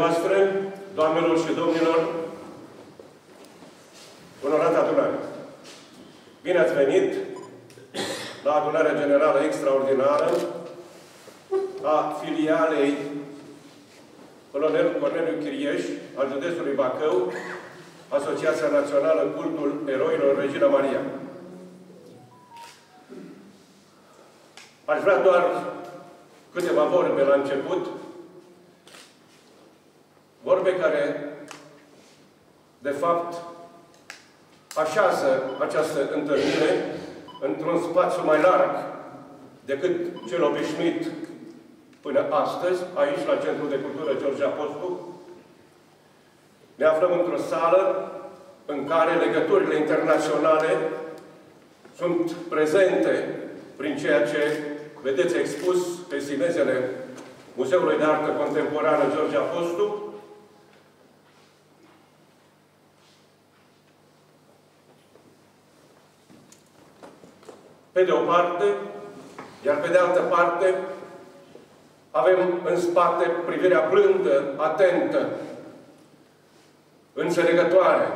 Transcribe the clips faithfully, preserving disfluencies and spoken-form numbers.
voastre, doamnelor și domnilor, onorată adunare. Bine ați venit la adunarea generală extraordinară a filialei Colonel Corneliu Chirieș al județului Bacău, Asociația Națională Cultul Eroilor Regina Maria. Aș vrea doar câteva vorbe la început, vorbe care, de fapt, așează această întâlnire într-un spațiu mai larg decât cel obișnuit până astăzi, aici, la Centrul de Cultură George Apostu. Ne aflăm într-o sală în care legăturile internaționale sunt prezente prin ceea ce vedeți expus pe simezele Muzeului de Artă Contemporană George Apostu. Pe de o parte, iar pe de altă parte, avem în spate privirea blândă, atentă, înțelegătoare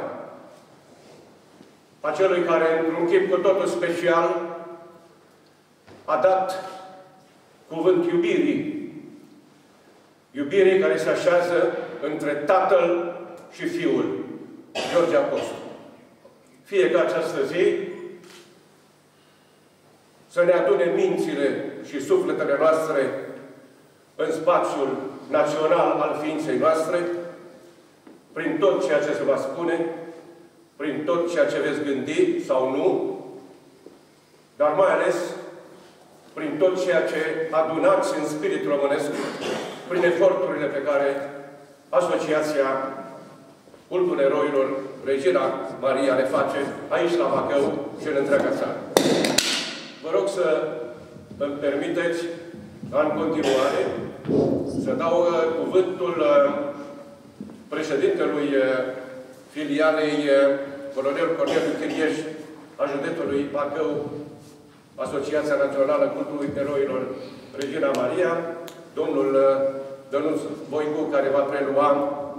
a celui care, într-un chip cu totul special, a dat cuvânt iubirii. Iubirii care se așează între Tatăl și Fiul, George Apostu. Fie ca această zi să ne adune mințile și sufletele noastre în spațiul național al ființei noastre, prin tot ceea ce se va spune, prin tot ceea ce veți gândi sau nu, dar mai ales prin tot ceea ce adunați în spirit românesc, prin eforturile pe care Asociația Cultul Eroilor Regina Maria le face aici la Bacău și în întreaga țară. Vă rog să îmi permiteți, în continuare, să dau uh, cuvântul uh, președintelui uh, filialei uh, Colonel Corneliu Chirieș a județului Bacău, Asociația Națională Cultului Eroilor Regina Maria, domnul uh, Dănuț Voicu, care va prelua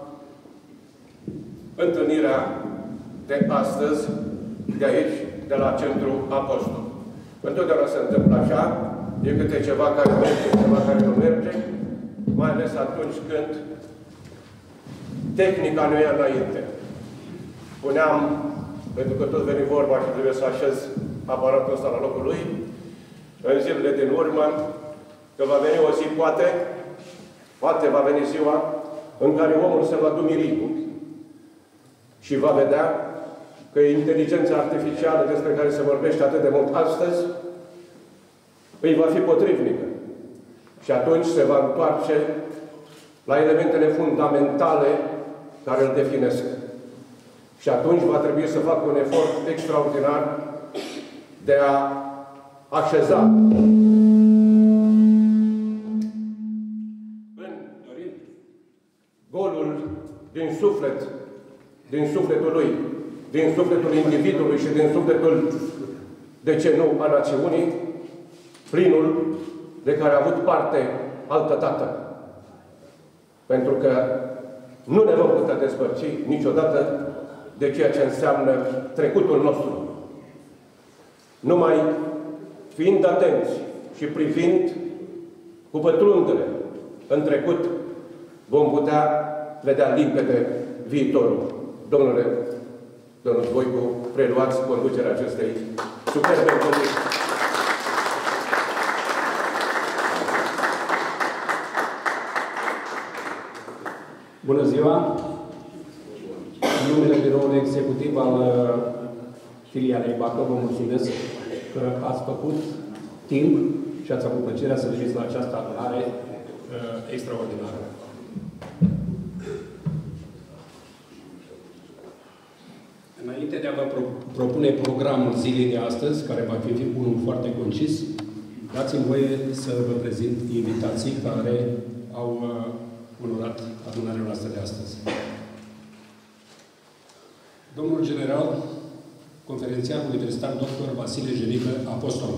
întâlnirea de astăzi, de aici, de la Centrul Apostol. Întotdeauna se întâmplă așa, e câte ceva care merge, ceva care nu merge, mai ales atunci când tehnica nu e înainte. Spuneam, pentru că tot veni vorba și trebuie să așez aparatul ăsta la locul lui, în zilele din urmă, că va veni o zi, poate, poate va veni ziua în care omul se va dumiri și va vedea că inteligența artificială despre care se vorbește atât de mult astăzi îi va fi potrivnică. Și atunci se va întoarce la elementele fundamentale care îl definesc. Și atunci va trebui să facă un efort extraordinar de a așeza în golul din suflet, din sufletul lui, din sufletul individului și din sufletul, de ce nu, a națiunii, plinul de care a avut parte altă tată. Pentru că nu ne vom putea despărți niciodată de ceea ce înseamnă trecutul nostru. Numai fiind atenți și privind cu pătrundere în trecut, vom putea vedea limpede viitorul. Domnule Domnul Voicu, preluați conducerea acestei superbe întâlniri. Bună ziua! În numele Biroului Executiv al filialei Bacău, vă mulțumesc că ați făcut timp și ați avut plăcerea să veniți la această adunare uh, extraordinară. Înainte de a vă pro propune programul zilei de astăzi, care va fi unul foarte concis, dați-mi voie să vă prezint invitații care au uh, onorat adunarea noastră de astăzi. Domnul general, conferențiar universitar doctor Vasile Jenică Apostol.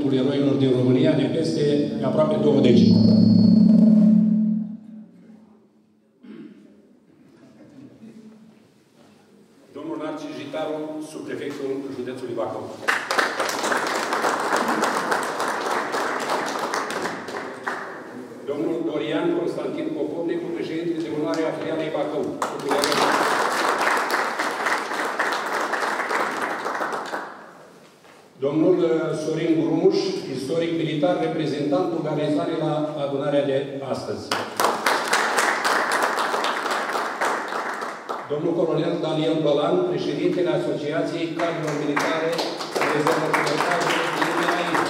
monumentul eroilor din România de peste aproape două decenii. Domnul Narcis Jitaru, subprefectul județului Bacău. Domnul Dorian Constantin Popovnicu, președintele de onoare a filialei Bacău. Domnul Sorin Grumuș, istoric militar, reprezentantul organizare la adunarea de astăzi. Domnul colonel Daniel Bălan, președintele Asociației Cadrelor Militare de Rezervă din Miaia.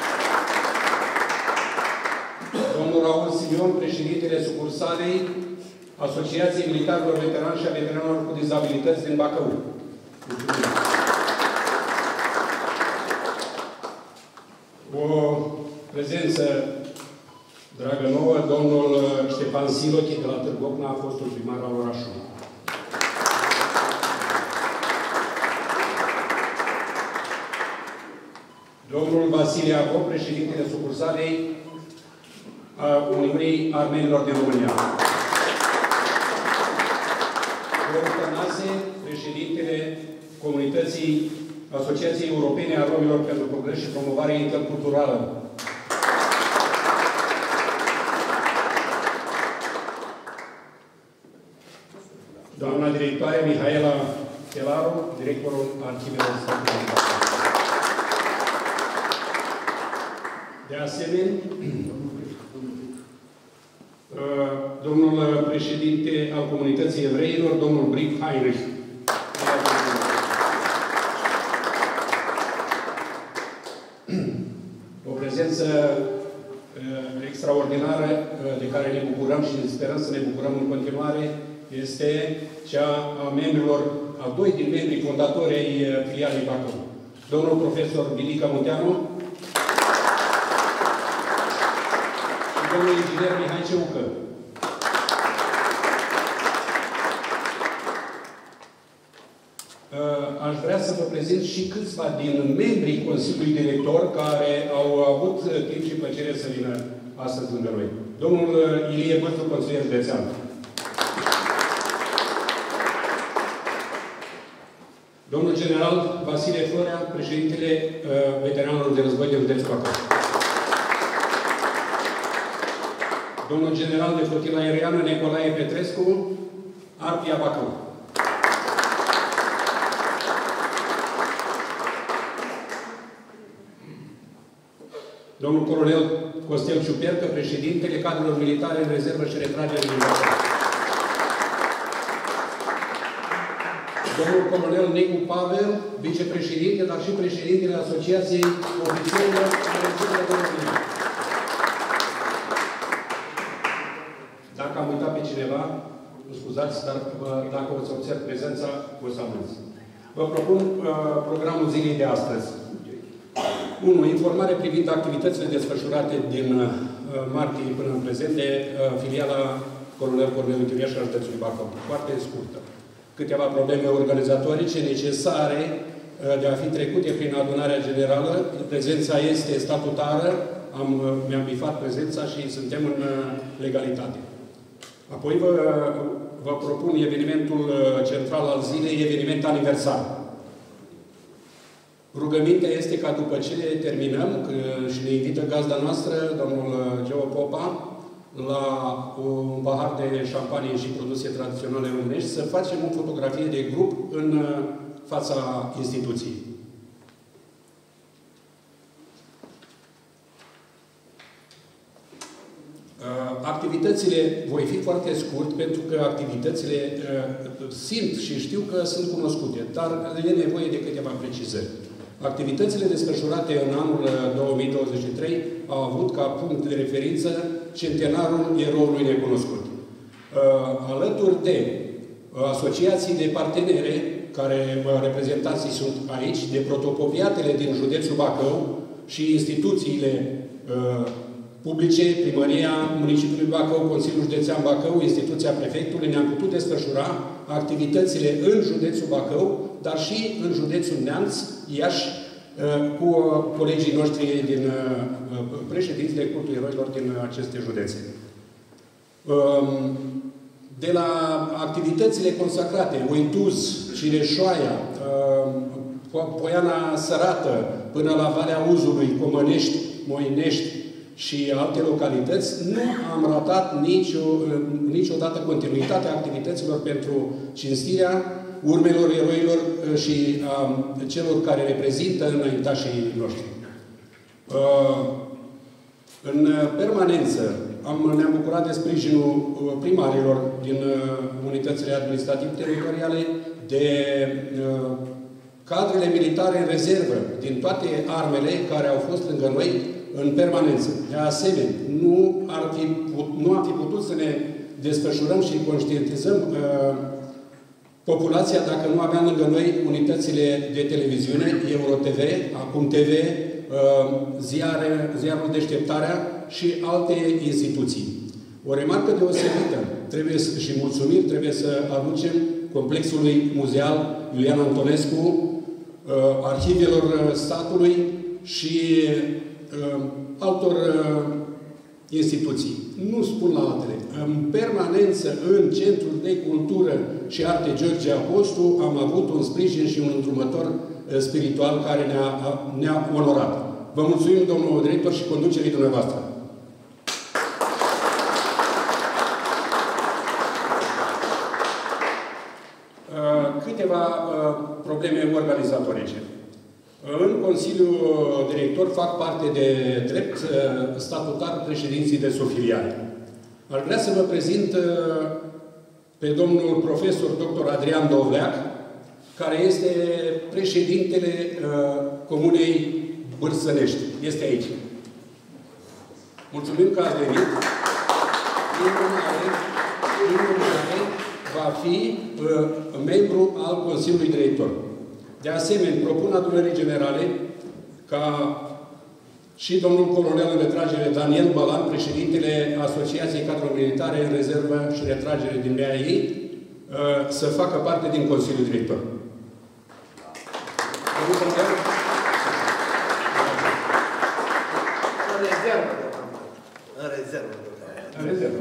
Domnul Raul Simion, președintele sucursalei Asociației Militarilor Veterani și a Veteranilor cu Dizabilități din Bacău. O prezență dragă nouă, domnul Ștefan Silochi de la Târgocna, a fostul primar al orașului. Domnul Vasile Ago, președintele sucursalei a Uniunii Armenilor din România. Domnul Tănase, președintele Comunității Asociației Europene a Romilor pentru Progres și Promovare Interculturală. Doamna directoare Mihaela Chelaru, directorul Arhivelor Statului. De asemenea, domnul președinte al Comunității Evreilor, domnul Brick Heinrich. O prezență extraordinară de care ne bucurăm și sperăm să ne bucurăm în continuare este cea a membrilor, a doi din membrii fondatori ai filialei Bacău. Domnul profesor Bilica Munteanu și domnul inginer Mihai Ceucă. Aș vrea să vă prezint și câțiva din membrii Consiliului Director care au avut timp și plăcere să vină astăzi lângă noi. Domnul Ilie Bătru, consilier județean. Domnul general Vasile Florea, președintele veteranilor de război de județul Bacău. Domnul general de flotilă aeriană Nicolae Petrescu, Arpia Bacău. Domnul colonel Costel Ciupercă, președintele cadrelor militare în rezervă și retragere din Bacău. Domnul colonel Nicu Pavel, vicepreședinte, dar și președintele Asociației Ofițerilor de Rezervă de România. Dacă am uitat pe cineva, nu scuzați, dar dacă o să observ prezența, o să amânți. Vă propun uh, programul zilei de astăzi. unu. Informare privind activitățile desfășurate din uh, martie până în prezent de uh, filiala Colonel Corneliu Chiriaș al județului Bacău. Foarte scurtă. Câteva probleme organizatorice necesare uh, de a fi trecute prin adunarea generală. Prezența este statutară. Am, uh, mi-am bifat prezența și suntem în uh, legalitate. Apoi vă, vă propun evenimentul uh, central al zilei, eveniment aniversar. Rugămintea este ca după ce terminăm și ne invită gazda noastră, domnul Geo Popa, la un pahar de șampanie și produse tradiționale românești, să facem o fotografie de grup în fața instituției. Activitățile, voi fi foarte scurt, pentru că activitățile simt și știu că sunt cunoscute, dar e nevoie de câteva precizări. Activitățile desfășurate în anul două mii douăzeci și trei au avut ca punct de referință centenarul eroului necunoscut. Alături de asociații de partenere, care reprezentanții sunt aici, de protopopiatele din județul Bacău și instituțiile publice, Primăria Municipiului Bacău, Consiliul Județean Bacău, instituția prefectului, ne-am putut desfășura activitățile în județul Bacău, dar și în județul Neamț, Iași, cu colegii noștri din președinți de cultul eroilor din aceste județe. De la activitățile consacrate, Uituz, Cireșoaia, Poiana Sărată, până la Valea Uzului, Comănești, Moinești și alte localități, nu am ratat nicio, niciodată continuitatea activităților pentru cinstirea urmelor eroilor și a celor care reprezintă înaintașii noștri. În permanență am, ne-am bucurat de sprijinul primarilor din unitățile administrativ-teritoriale, de cadrele militare în rezervă, din toate armele care au fost lângă noi în permanență. De asemenea, nu ar fi, nu ar fi putut să ne desfășurăm și conștientizăm uh, populația dacă nu aveam lângă noi unitățile de televiziune, EuroTV, Acum T V, uh, ziare, ziarul Deșteptarea și alte instituții. O remarcă deosebită trebuie să, și mulțumiri trebuie să aducem Complexului Muzeal Iulian Antonescu, uh, arhivelor statului și uh, altor uh, instituții. Nu spun la altele. În permanență, în Centrul de Cultură și Arte George Apostu, am avut un sprijin și un îndrumător uh, spiritual care ne-a ne-a onorat. Vă mulțumim, domnul director, și conducerii dumneavoastră. Câteva uh, probleme organizatorice. În Consiliul Director fac parte de drept uh, statutar președinții de subfiliale. Ar vrea să vă prezint uh, pe domnul profesor doctor Adrian Dovleac, care este președintele uh, Comunei Bârsănești. Este aici. Mulțumim că ați venit. Va fi uh, membru al Consiliului Director. De asemenea, propun adunării generale ca și domnul colonel în retragere Daniel Balan, președintele Asociației Cadrelor Militare în rezervă și retragere din B A I, uh, să facă parte din Consiliul Director. În rezervă. În rezervă. În rezervă.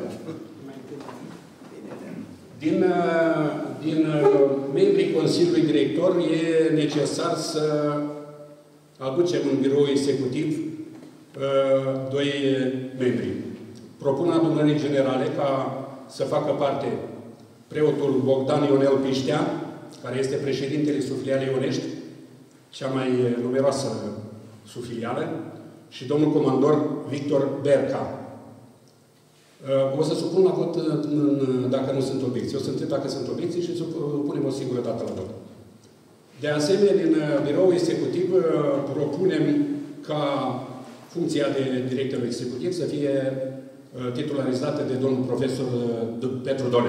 Din, din membrii Consiliului Director e necesar să aducem în birou executiv doi membri. Propun adunării generale ca să facă parte preotul Bogdan Ionel Piștea, care este președintele subfilialei Ionești, cea mai numeroasă subfilială, și domnul comandor Victor Berca. O să supun la vot dacă nu sunt obiecții. O să întreb dacă sunt obiecții și punem o singură dată la vot. De asemenea, din birou executiv propunem ca funcția de director executiv să fie titularizată de domnul profesor Petru Done.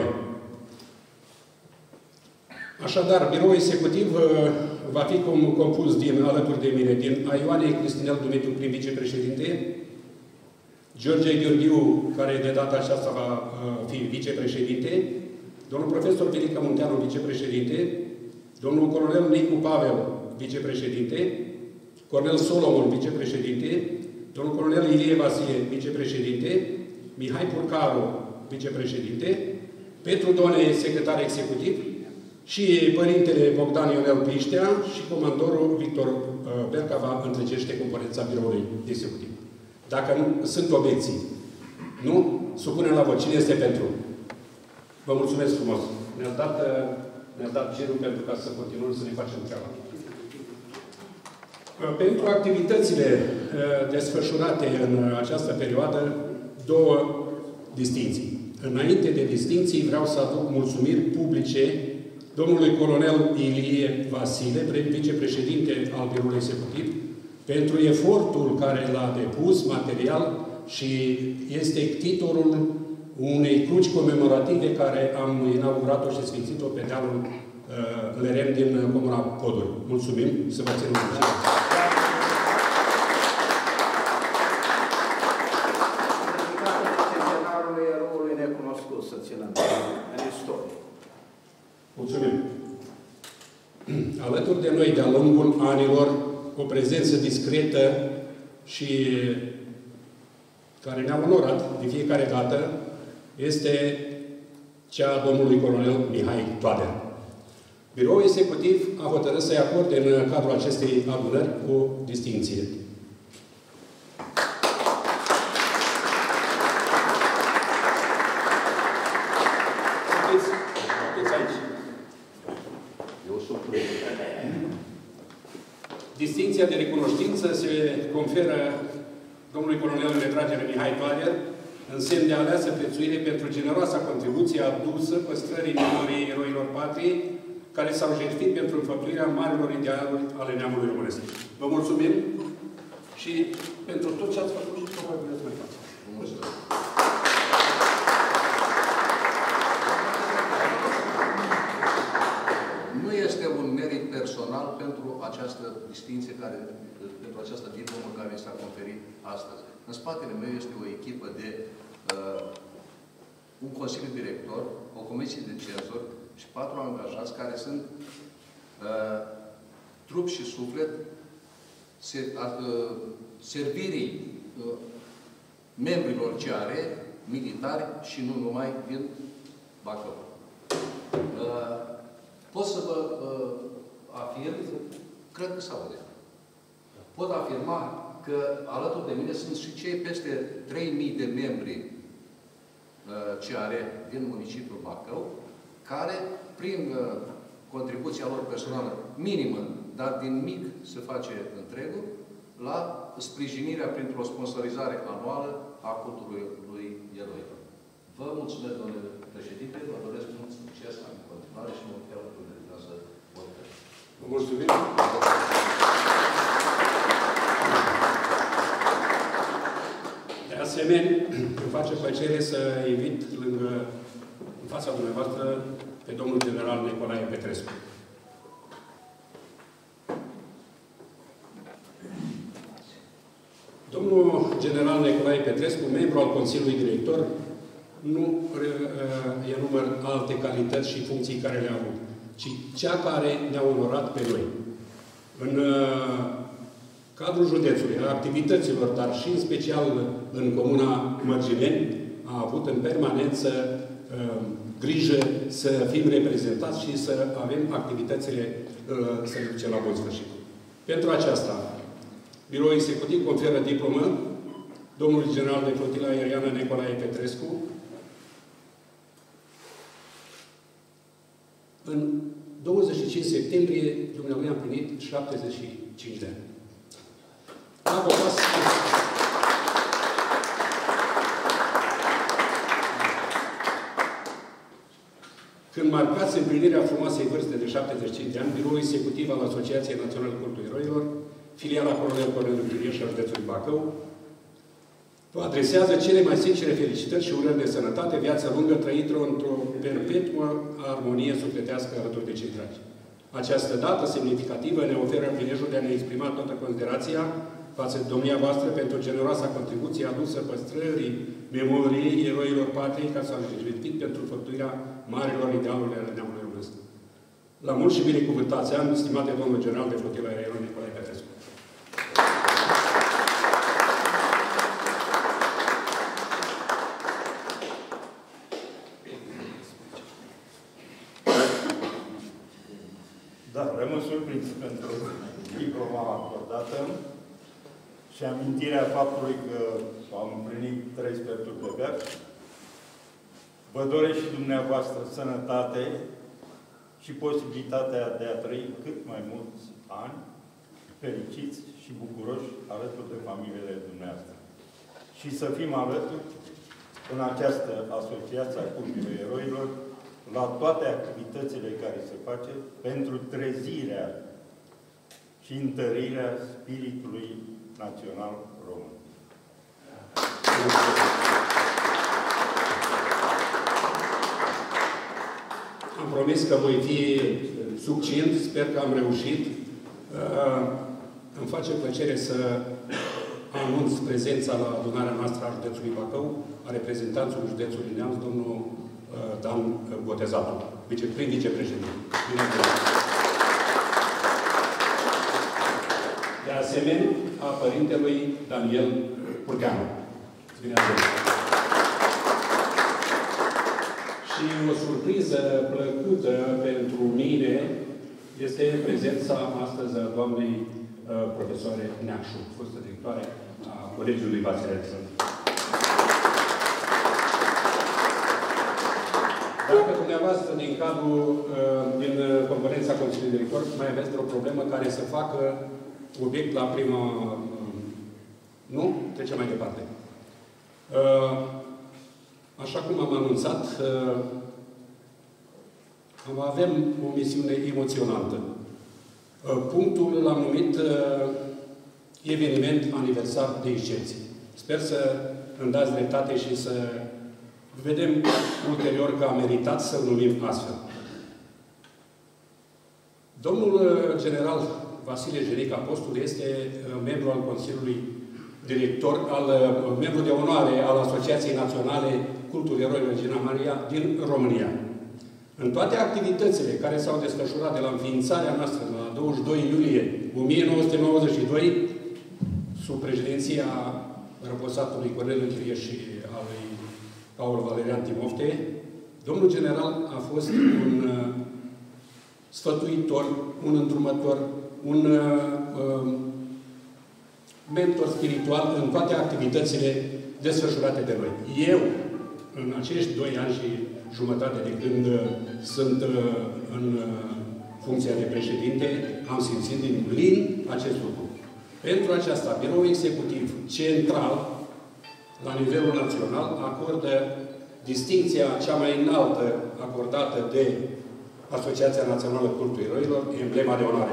Așadar, birou executiv va fi compus din, alături de mine, din Aioane Cristinel Dumitru, prim vicepreședinte, George Gheorghiu, care de data aceasta va fi vicepreședinte, domnul profesor Vilica Munteanu, vicepreședinte, domnul colonel Nicu Pavel, vicepreședinte, Cornel Solomon, vicepreședinte, domnul colonel Ilie Vasie, vicepreședinte, Mihai Purcaru, vicepreședinte, Petru Done, secretar executiv, și părintele Bogdan Ionel Piștea și comandorul Victor Berca va întregește componența biroului executiv. Dacă nu, sunt obiecții. Nu? Supunem la vot. Cine este pentru? Vă mulțumesc frumos. Ne-ați dat, ne-ați dat girul pentru ca să continuăm să ne facem treaba. Pentru activitățile desfășurate în această perioadă, două distinții. Înainte de distinții, vreau să aduc mulțumiri publice domnului colonel Ilie Vasile, vicepreședinte al biroului executiv, pentru efortul care l-a depus material și este titlul unei cruci comemorative care am inaugurat-o și sfințit-o pe dealul uh, Lerem din Comuna Poduri. Mulțumim, să vă ținem mulțumim. Centenarul eroului necunoscut, să ținem în istorie. Mulțumim. Alături de noi, de-a lungul anilor, o prezență discretă și care ne-a onorat de fiecare dată este cea a domnului colonel Mihai Toader. Biroul executiv a hotărât să-i acorde în cadrul acestei adunări o distincție. Distincția de recunoștință se conferă domnului colonel în retragere Mihai Toader în semn de aleasă prețuire pentru generoasa contribuție adusă păstrării memoriei eroilor patriei care s-au jertfit pentru înfăptuirea marilor idealuri ale neamului românesc. Vă mulțumim și pentru tot ce ați făcut și probabil veți mai face. Mulțumesc! Nu este un merit personal pentru această distinție, care, pentru această diplomă care mi s-a conferit astăzi. În spatele meu este o echipă de uh, un consiliu director, o comisie de cenzori și patru angajați care sunt uh, trup și suflet se, uh, servirii uh, membrilor C R, militari și nu numai din Bacău. Uh, pot să vă uh, afirm, cred că s-aude. Pot afirma că alături de mine sunt și cei peste trei mii de membri uh, C R din municipiul Bacău, care, prin uh, contribuția lor personală minimă, dar din mic se face întregul, la sprijinirea printr-o sponsorizare anuală a cultului lui eroilor. Vă mulțumesc, domnule președinte, vă doresc mult succes în continuare și mă chiar cu dumneavoastră vorbesc. Vă mulțumim! De asemenea, îmi face plăcere să invit lângă, în fața dumneavoastră, pe domnul general Nicolae Petrescu. Domnul general Nicolae Petrescu, membru al Consiliului Director, nu enumăr alte calități și funcții care le-a avut, ci cea care ne-a onorat pe noi. În cadrul județului, a activităților, dar și în special în comuna Mărgineni, a avut în permanență uh, grijă să fim reprezentați și să avem activitățile uh, să le ducem la bun sfârșit. Pentru aceasta, Biroul Executiv conferă diplomă domnului general de flotilă aeriană Nicolae Petrescu în douăzeci și cinci septembrie, dumneavoastră a împlinit șaptezeci și cinci de ani. Când marcați împlinirea frumoasei vârste de șaptezeci și cinci de ani, Biroul Executiv al Asociației Naționale Cultului Eroilor, filiala Colonel Corneliu Iurie și al județului Bacău, vă adresează cele mai sincere felicitări și urări de sănătate, viață lungă, trăită într-o perpetuă armonie sufletească alături de cei dragi. Această dată semnificativă ne oferă prilejul de a ne exprima toată considerația față de domnia voastră pentru generoasa contribuție adusă păstrării memoriei eroilor patriei care s-au jertfit pentru făptuirea marilor idealuri ale neamului românesc. La mult și binecuvântați ani, stimate domnul general de flotilă aeriană Nicolae Petrescu. Da, rămân surprins pentru diploma acordată și amintirea faptului că am împlinit trei sferturi de viață. Vă doresc și dumneavoastră sănătate și posibilitatea de a trăi cât mai mulți ani fericiți și bucuroși alături de familiile dumneavoastră. Și să fim alături în această asociație a Cultului Eroilor la toate activitățile care se face pentru trezirea și întărirea spiritului național român. Am promis că voi fi succint, sper că am reușit. Îmi face plăcere să anunț prezența la adunarea noastră a județului Bacău, a reprezentanțului județului Neamț, domnul Dan Botezatu, prim vicepreședinte. De asemenea a părintelui Daniel Purceanu. Bine ați venit! Și o surpriză plăcută pentru mine este prezența astăzi a doamnei uh, profesoare Neașu, fostă directoare a Colegiului Vasile Alexandru. Dacă dumneavoastră, din cadrul, uh, din componența Consiliului Director, mai aveți vreo problemă care să facă obiect la prima... Uh, nu? Trecem mai departe. Uh, Așa cum am anunțat, avem o misiune emoționantă. Punctul l-am numit eveniment aniversar de excepție. Sper să îmi dați dreptate și să vedem ulterior că a meritat să-l numim astfel. Domnul general Vasile Jeric Apostol este membru al Consiliului Director, al, membru de onoare al Asociației Naționale Cultul Eroilor Regina Maria din România. În toate activitățile care s-au desfășurat de la înființarea noastră, la douăzeci și doi iulie o mie nouă sute nouăzeci și doi, sub președinția răposatului Corneliu Chirie și al lui Paul Valerian Timofte, domnul general a fost un uh, sfătuitor, un îndrumător, un uh, mentor spiritual în toate activitățile desfășurate de noi. Eu, în acești doi ani și jumătate de când uh, sunt uh, în uh, funcția de președinte, am simțit din plin acest lucru. Pentru aceasta, Biroul Executiv Central, la nivelul național, acordă distincția cea mai înaltă acordată de Asociația Națională Cultul Eroilor, emblema de onoare.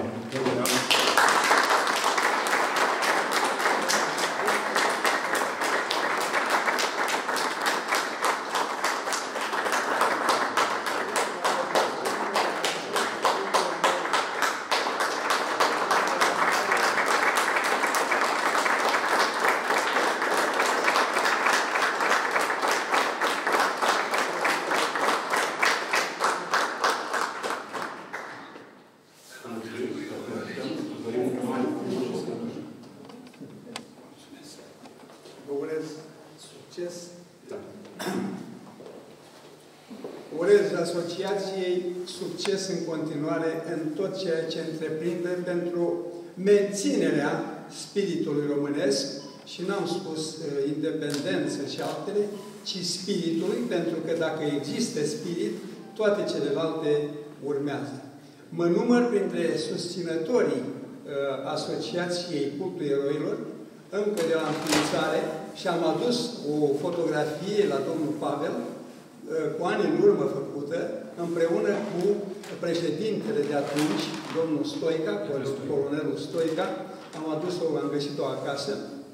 Succes în continuare în tot ceea ce întreprinde pentru menținerea spiritului românesc și n-am spus uh, independență și altele, ci spiritului, pentru că dacă există spirit, toate celelalte urmează. Mă număr printre susținătorii uh, Asociației Cultul Eroilor, încă de la înființare, și am adus o fotografie la domnul Pavel, cu ani în urmă făcută, împreună cu președintele de atunci, domnul Stoica, colonelul Stoica, am adus-o, am găsit-o acasă,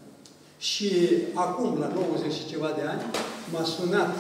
și acum, la nouăzeci și ceva de ani, m-a sunat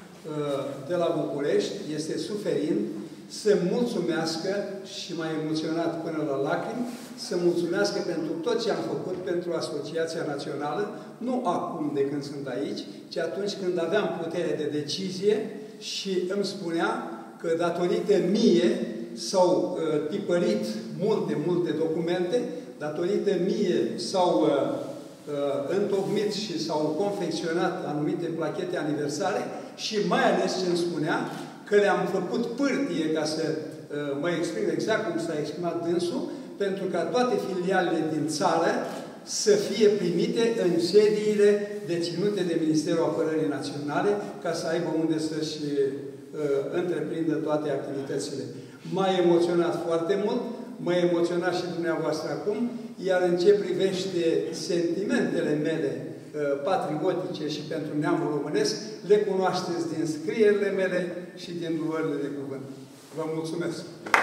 de la București, este suferind, să mulțumească, și m-a emoționat până la lacrimi, să mulțumească pentru tot ce am făcut pentru Asociația Națională, nu acum de când sunt aici, ci atunci când aveam putere de decizie și îmi spunea că datorită mie s-au uh, tipărit multe, multe documente, datorită mie s-au uh, uh, întocmit și s-au confecționat anumite plachete aniversare și mai ales ce îmi spunea că le-am făcut pârtie, ca să uh, mă exprim exact cum s-a exprimat dânsul, pentru ca toate filialele din țară să fie primite în sediile deținute de Ministerul Apărării Naționale, ca să aibă unde să-și uh, întreprindă toate activitățile. M-a emoționat foarte mult, m-a emoționat și dumneavoastră acum, iar în ce privește sentimentele mele uh, patriotice și pentru neamul românesc, le cunoașteți din scrierile mele și din luările de cuvânt. Vă mulțumesc!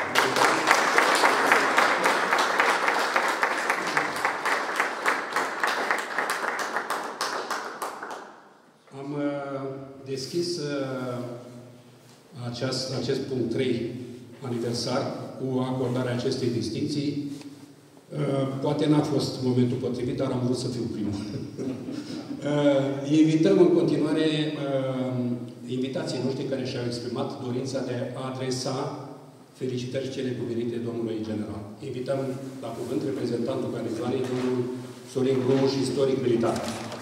Am uh, deschis uh, aceast, acest punct trei aniversar cu acordarea acestei distincții. Uh, poate n-a fost momentul potrivit, dar am vrut să fiu primul. uh, invităm în continuare uh, invitații noștri care și-au exprimat dorința de a adresa Felicitări cele cuvenite domnului general. Invităm la cuvânt reprezentantul garnizoanei, domnul Sorin Gromuș, istoric militar.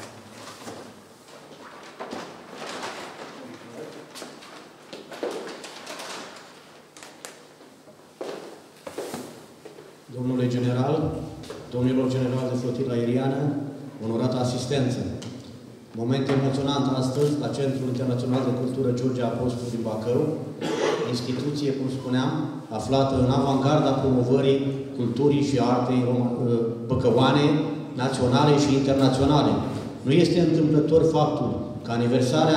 Domnule general, domnilor general de flotilă aeriană, onorată asistență. Moment emoționant astăzi la Centrul Internațional de Cultură George Apostol din Bacău, instituție, cum spuneam, aflată în avangarda promovării culturii și artei băcăuane, naționale și internaționale. Nu este întâmplător faptul că aniversarea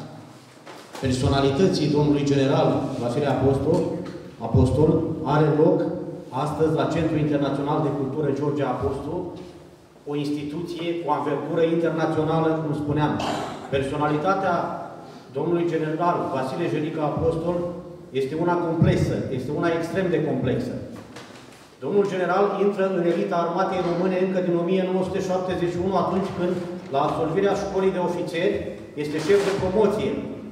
personalității domnului general Vasile Apostol, Apostol are loc astăzi la Centrul Internațional de Cultură George Apostol, o instituție cu anvergură internațională, cum spuneam. Personalitatea domnului general Vasile Jelică Apostol este una complexă, este una extrem de complexă. Domnul general intră în elita armatei române încă din o mie nouă sute șaptezeci și unu, atunci când, la absolvirea școlii de ofițeri, este șef de promoție.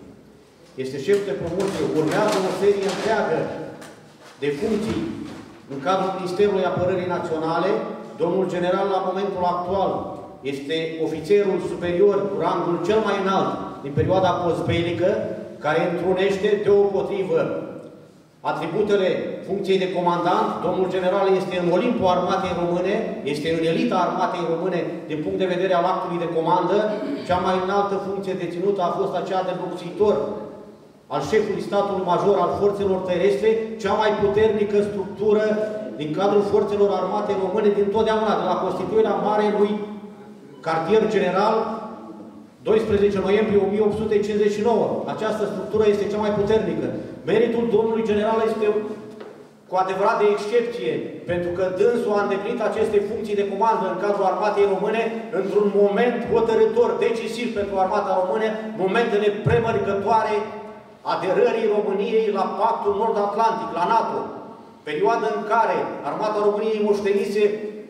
Este șef de promoție. Urmează o serie întreagă de funcții în cadrul Ministerului Apărării Naționale. Domnul general, la momentul actual, este ofițerul superior cu rangul cel mai înalt din perioada postbelică, care întrunește deopotrivă atributele funcției de comandant. Domnul general este în Olimpul Armatei Române, este în elita Armatei Române din punct de vedere al actului de comandă. Cea mai înaltă funcție deținută a fost aceea de locțitor al șefului statului major al forțelor terestre, cea mai puternică structură din cadrul forțelor armate române din totdeauna, de la constituirea Marelui Cartier General, doisprezece noiembrie o mie opt sute cincizeci și nouă. Această structură este cea mai puternică. Meritul domnului general este cu adevărat de excepție, pentru că dânsul a îndeplinit aceste funcții de comandă în cadrul armatei române într-un moment hotărâtor, decisiv pentru armata română, momentele premărgătoare aderării României la Pactul Nord-Atlantic, la NATO, perioadă în care armata României moștenise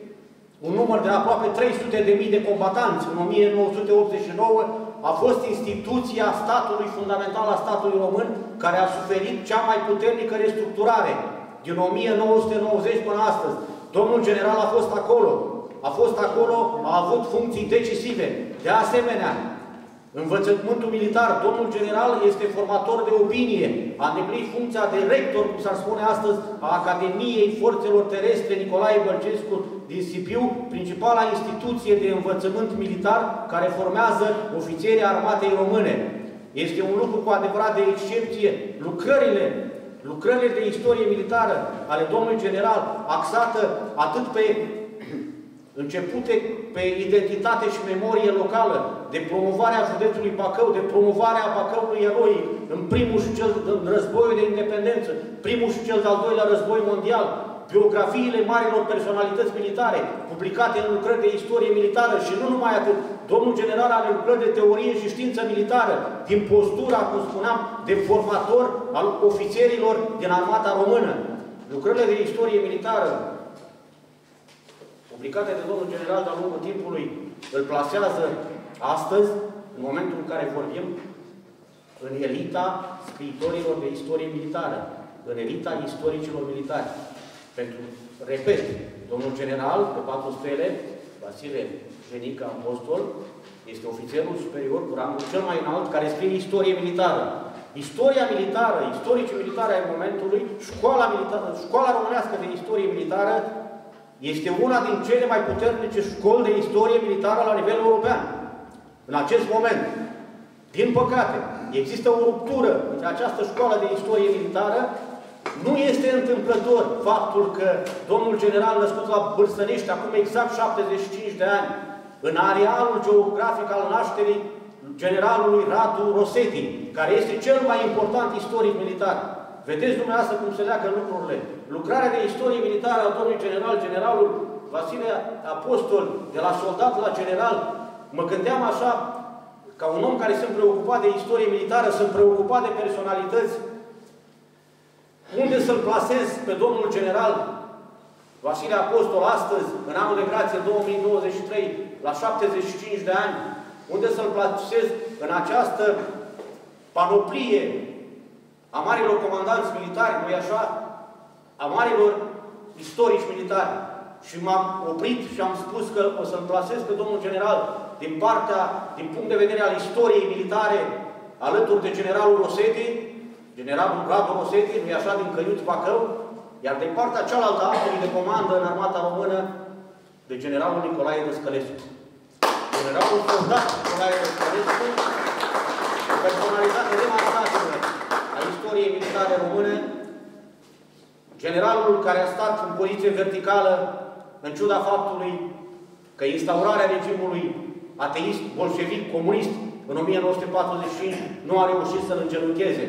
un număr de aproape trei sute de mii de combatanți. În o mie nouă sute optzeci și nouă a fost instituția statului fundamental a statului român care a suferit cea mai puternică restructurare din o mie nouă sute nouăzeci până astăzi. Domnul general a fost acolo. A fost acolo, a avut funcții decisive. De asemenea, învățământul militar, domnul general este formator de opinie, a îndeplinit funcția de rector, cum s-ar spune astăzi, a Academiei Forțelor Terestre Nicolae Bălcescu din Sibiu, principala instituție de învățământ militar care formează ofițerii armatei române. Este un lucru cu adevărat de excepție. Lucrările, lucrările de istorie militară ale domnului general, axată atât pe începute pe identitate și memorie locală, de promovarea județului Bacău, de promovarea Bacăului eroic, în primul și cel în războiul de independență, primul și cel de-al doilea război mondial, biografiile marilor personalități militare, publicate în lucrări de istorie militară și nu numai atât. Domnul general are lucrări de teorie și știință militară, din postura, cum spuneam, de formator al ofițerilor din armata română. Lucrările de istorie militară publicate de domnul general de-a lungul timpului, îl plasează astăzi, în momentul în care vorbim, în elita scriitorilor de istorie militară, în elita istoricilor militari. Pentru, repet, domnul general, pe patru stele, Vasile Jelică Apostol, este ofițerul superior cu rangul cel mai înalt care scrie istorie militară. Istoria militară, istoricii militare ai momentului, școala, militară, școala românească de istorie militară, este una din cele mai puternice școli de istorie militară la nivel european. În acest moment, din păcate, există o ruptură între această școală de istorie militară. Nu este întâmplător faptul că domnul general născut la Bârstănești, acum exact șaptezeci și cinci de ani, în arealul geografic al nașterii generalului Radu Rosetti, care este cel mai important istoric militar. Vedeți dumneavoastră cum se leagă lucrurile. Lucrarea de istorie militară a domnului general, generalul Vasile Apostol, de la soldat la general, mă gândeam așa, ca un om care sunt preocupat de istorie militară, sunt preocupat de personalități, unde să-l plasez pe domnul general Vasile Apostol astăzi, în anul de grație două mii douăzeci și trei, la șaptezeci și cinci de ani, unde să-l plasez în această panoplie a marilor comandanți militari, nu-i așa? a marilor istorici militari. Și m-am oprit și am spus că o să-l plasez pe domnul general din partea, din punct de vedere al istoriei militare, alături de generalul Rosetti, generalul Radu Rosetti, nu-i așa, din Căiuți Bacău, iar de partea cealaltă a actului de comandă în armata română, de generalul Nicolae Dăscălescu. Generalul soldat Nicolae Dăscălescu, o personalitate remarcabilă a istoriei militare române, generalul care a stat în poziție verticală, în ciuda faptului că instaurarea regimului ateist, bolșevic, comunist, în o mie nouă sute patruzeci și cinci, nu a reușit să-l îngenuncheze.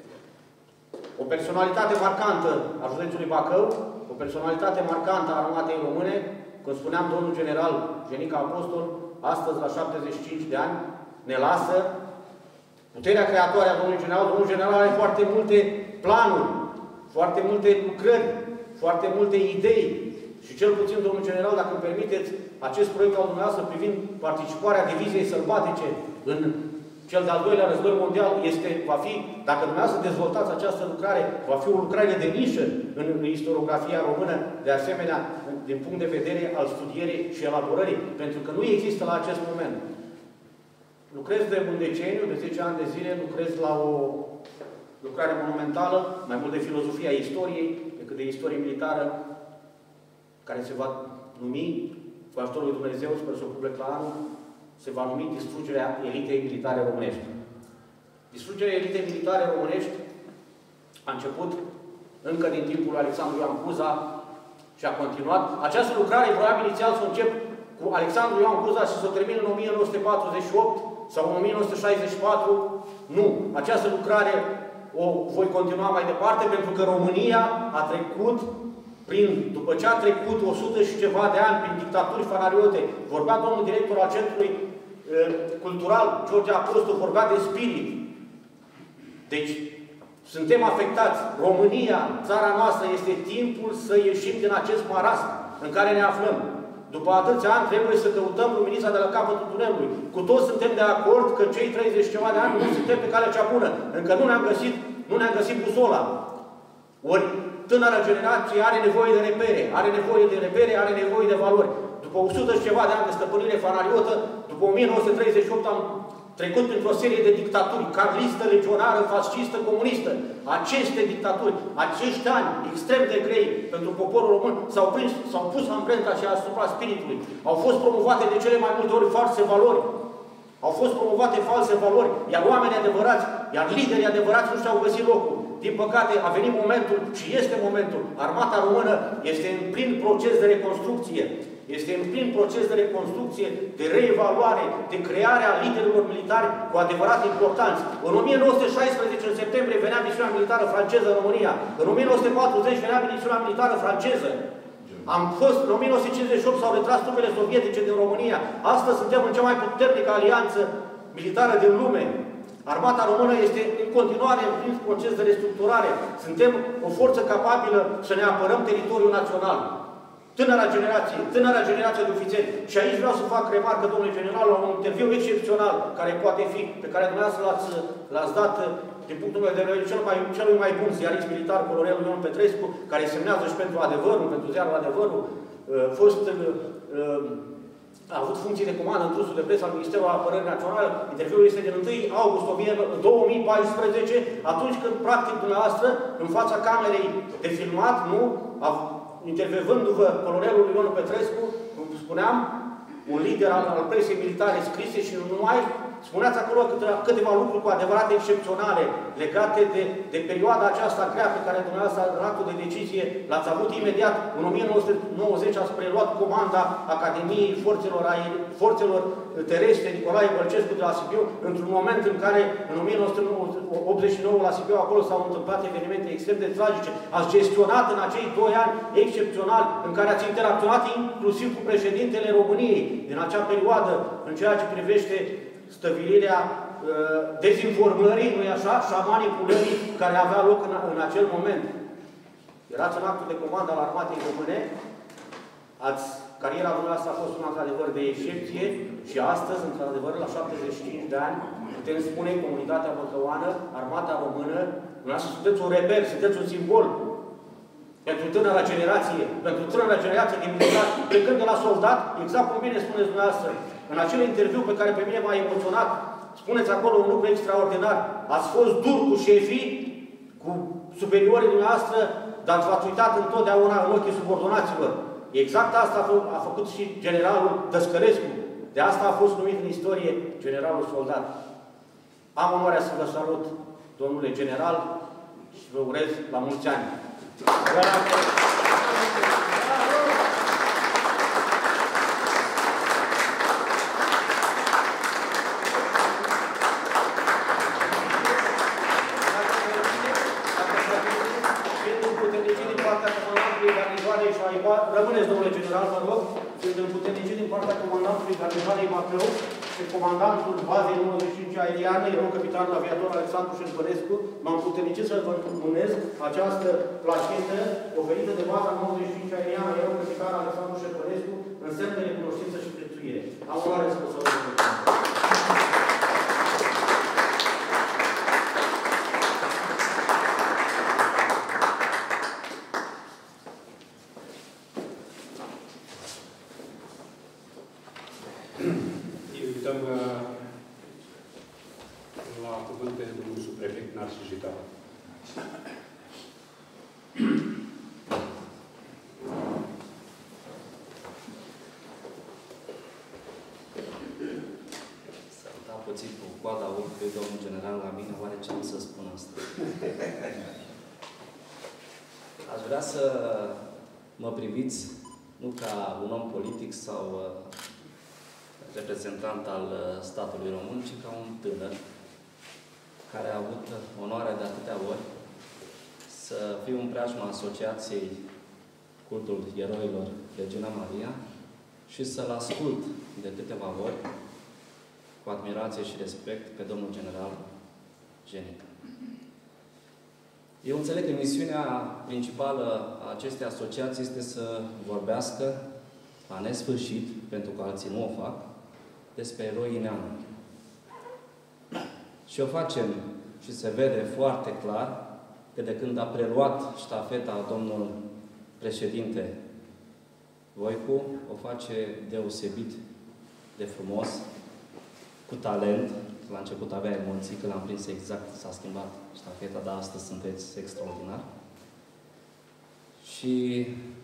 O personalitate marcantă a județului Bacău, o personalitate marcantă a armatei române, cum spuneam, domnul general Genica Apostol, astăzi la șaptezeci și cinci de ani, ne lasă. Puterea creatoare a domnului general, domnul general are foarte multe planuri, foarte multe lucrări, foarte multe idei. Și cel puțin, domnul general, dacă îmi permiteți, acest proiect al dumneavoastră privind participarea diviziei sălbatice în cel de-al doilea război mondial este, va fi, dacă dumneavoastră dezvoltați această lucrare, va fi o lucrare de nișă în, în istoriografia română, de asemenea, din punct de vedere al studierii și elaborării, pentru că nu există la acest moment. Lucrez de un deceniu, de zece ani de zile, lucrez la o lucrare monumentală, mai mult de filozofia istoriei decât de istorie militară, care se va numi, cu ajutorul lui Dumnezeu, sper să o public la anul, se va numi Distrugerea elitei militare românești. Distrugerea elitei militare românești a început încă din timpul lui Alexandru Ioan Cuza și a continuat. Această lucrare voiam inițial să încep cu Alexandru Ioan Cuza și să o termin în o mie nouă sute patruzeci și opt sau în o mie nouă sute șaizeci și patru. Nu. Această lucrare o voi continua mai departe, pentru că România a trecut prin, după ce a trecut o sută și ceva de ani prin dictaturi fanariote. Vorbea domnul director al Centrului uh, Cultural, George Apostol, vorbea de spirit. Deci, suntem afectați. România, țara noastră, este timpul să ieșim din acest maras în care ne aflăm. După atâția ani trebuie să căutăm luminița de la capătul tunelului. Cu toți suntem de acord că cei treizeci ceva de ani nu suntem pe calea cea bună. Încă nu ne-am găsit, nu ne-am găsit busola. Ori tânăra generație are nevoie de repere, are nevoie de repere, are nevoie de valori. După o sută și ceva de ani de stăpânire fanariotă, după o mie nouă sute treizeci și opt am trecut printr-o serie de dictaturi, carlistă, legionară, fascistă, comunistă. Aceste dictaturi, acești ani extrem de grei pentru poporul român, s-au prins, s-au pus amprenta și asupra spiritului. Au fost promovate de cele mai multe ori false valori. Au fost promovate false valori, iar oamenii adevărați, iar liderii adevărați nu și-au găsit locul. Din păcate, a venit momentul și este momentul. Armata română este în plin proces de reconstrucție. Este în plin proces de reconstrucție, de reevaluare, de creare a liderilor militari cu adevărat importanți. În o mie nouă sute șaisprezece, în septembrie, venea misiunea militară franceză în România. În o mie nouă sute patruzeci venea misiunea militară franceză. Am fost, în o mie nouă sute cincizeci și opt s-au retras trupele sovietice din România. Astăzi suntem în cea mai puternică alianță militară din lume. Armata română este în continuare în plin proces de restructurare. Suntem o forță capabilă să ne apărăm teritoriul național. Tânăra generație, tânăra generație de ofițeri. Și aici vreau să fac remarcă, domnule general, la un interviu excepțional, care poate fi, pe care dumneavoastră l-ați dat, din punctul meu de vedere, cel mai, celui mai bun ziarist militar, colonelul Ion Petrescu, care semnează și pentru Adevărul, pentru ziarul Adevărul, a fost, a avut funcții de comandă în trusul de presă al Ministerului Apărării Naționale. Interviul este din întâi august două mii paisprezece, atunci când, practic, dumneavoastră, în fața camerei de filmat, nu, a, intervievându-vă colonelul Ion Petrescu, cum spuneam, un lider al, al presei militare scrise și nu numai, spuneați acolo câteva lucruri cu adevărat excepționale legate de, de perioada aceasta grea pe care dumneavoastră, în actul de decizie, l-ați avut imediat. În o mie nouă sute nouăzeci ați preluat comanda Academiei Forțelor, Aer... Forțelor Terestre Nicolae Bălcescu de la Sibiu, într-un moment în care, în o mie nouă sute optzeci și nouă, la Sibiu, acolo s-au întâmplat evenimente extrem de tragice. Ați gestionat în acei doi ani excepțional, în care ați interacționat inclusiv cu președintele României, din acea perioadă, în ceea ce privește stăvilirea uh, dezinformării, nu-i așa, și a manipulării care avea loc în, în acel moment. Erați în actul de comandă al Armatei Române, ați, cariera dumneavoastră a fost una, într-adevăr, de excepție și astăzi, într-adevăr, la șaptezeci și cinci de ani, putem spune, comunitatea băcăuană, Armata Română, dumneavoastră sunteți un reper, sunteți un simbol pentru tânăra generație, pentru tânăra generație din militari, plecând de la soldat, exact cum bine spuneți dumneavoastră. În acel interviu pe care pe mine m-a emoționat, spuneți acolo un lucru extraordinar. Ați fost dur cu șefii, cu superiorii dumneavoastră, dar v-ați uitat întotdeauna în ochii subordonaților. Exact asta a, fă, a făcut și generalul Dăscărescu. De asta a fost numit în istorie generalul soldat. Am onoarea să vă salut, domnule general, și vă urez la mulți ani. Rămâneți, domnule general, vă rog, sunt împuternicit din partea comandantului Garnizoanei Bacău și comandantul bazei nouăzeci și cinci aeriană, erou capitanul aviator Alexandru Șerpărescu, m-am împuternicit să vă încununez această plachetă oferită de baza nouăzeci și cinci aeriană, erou capitan Alexandru Șerpărescu, în semn de recunoștință și prețuire. Am onoare să vă salut. Domnul general, la mine, oare ce am să spun asta? Aș vrea să mă priviți nu ca un om politic sau reprezentant al statului român, ci ca un tânăr care a avut onoarea de atâtea ori să fiu în preajma Asociației Cultul Eroilor Regina Maria și să-l ascult de câteva ori cu admirație și respect pe domnul general Genica. Eu înțeleg că misiunea principală a acestei asociații este să vorbească la nesfârșit, pentru că alții nu o fac, despre eroii neamului. Și o facem și se vede foarte clar că de când a preluat ștafeta domnul președinte Voicu, o face deosebit de frumos, cu talent. La început avea emoții, că l-am prins exact, s-a schimbat ștafeta, dar astăzi sunteți extraordinar. Și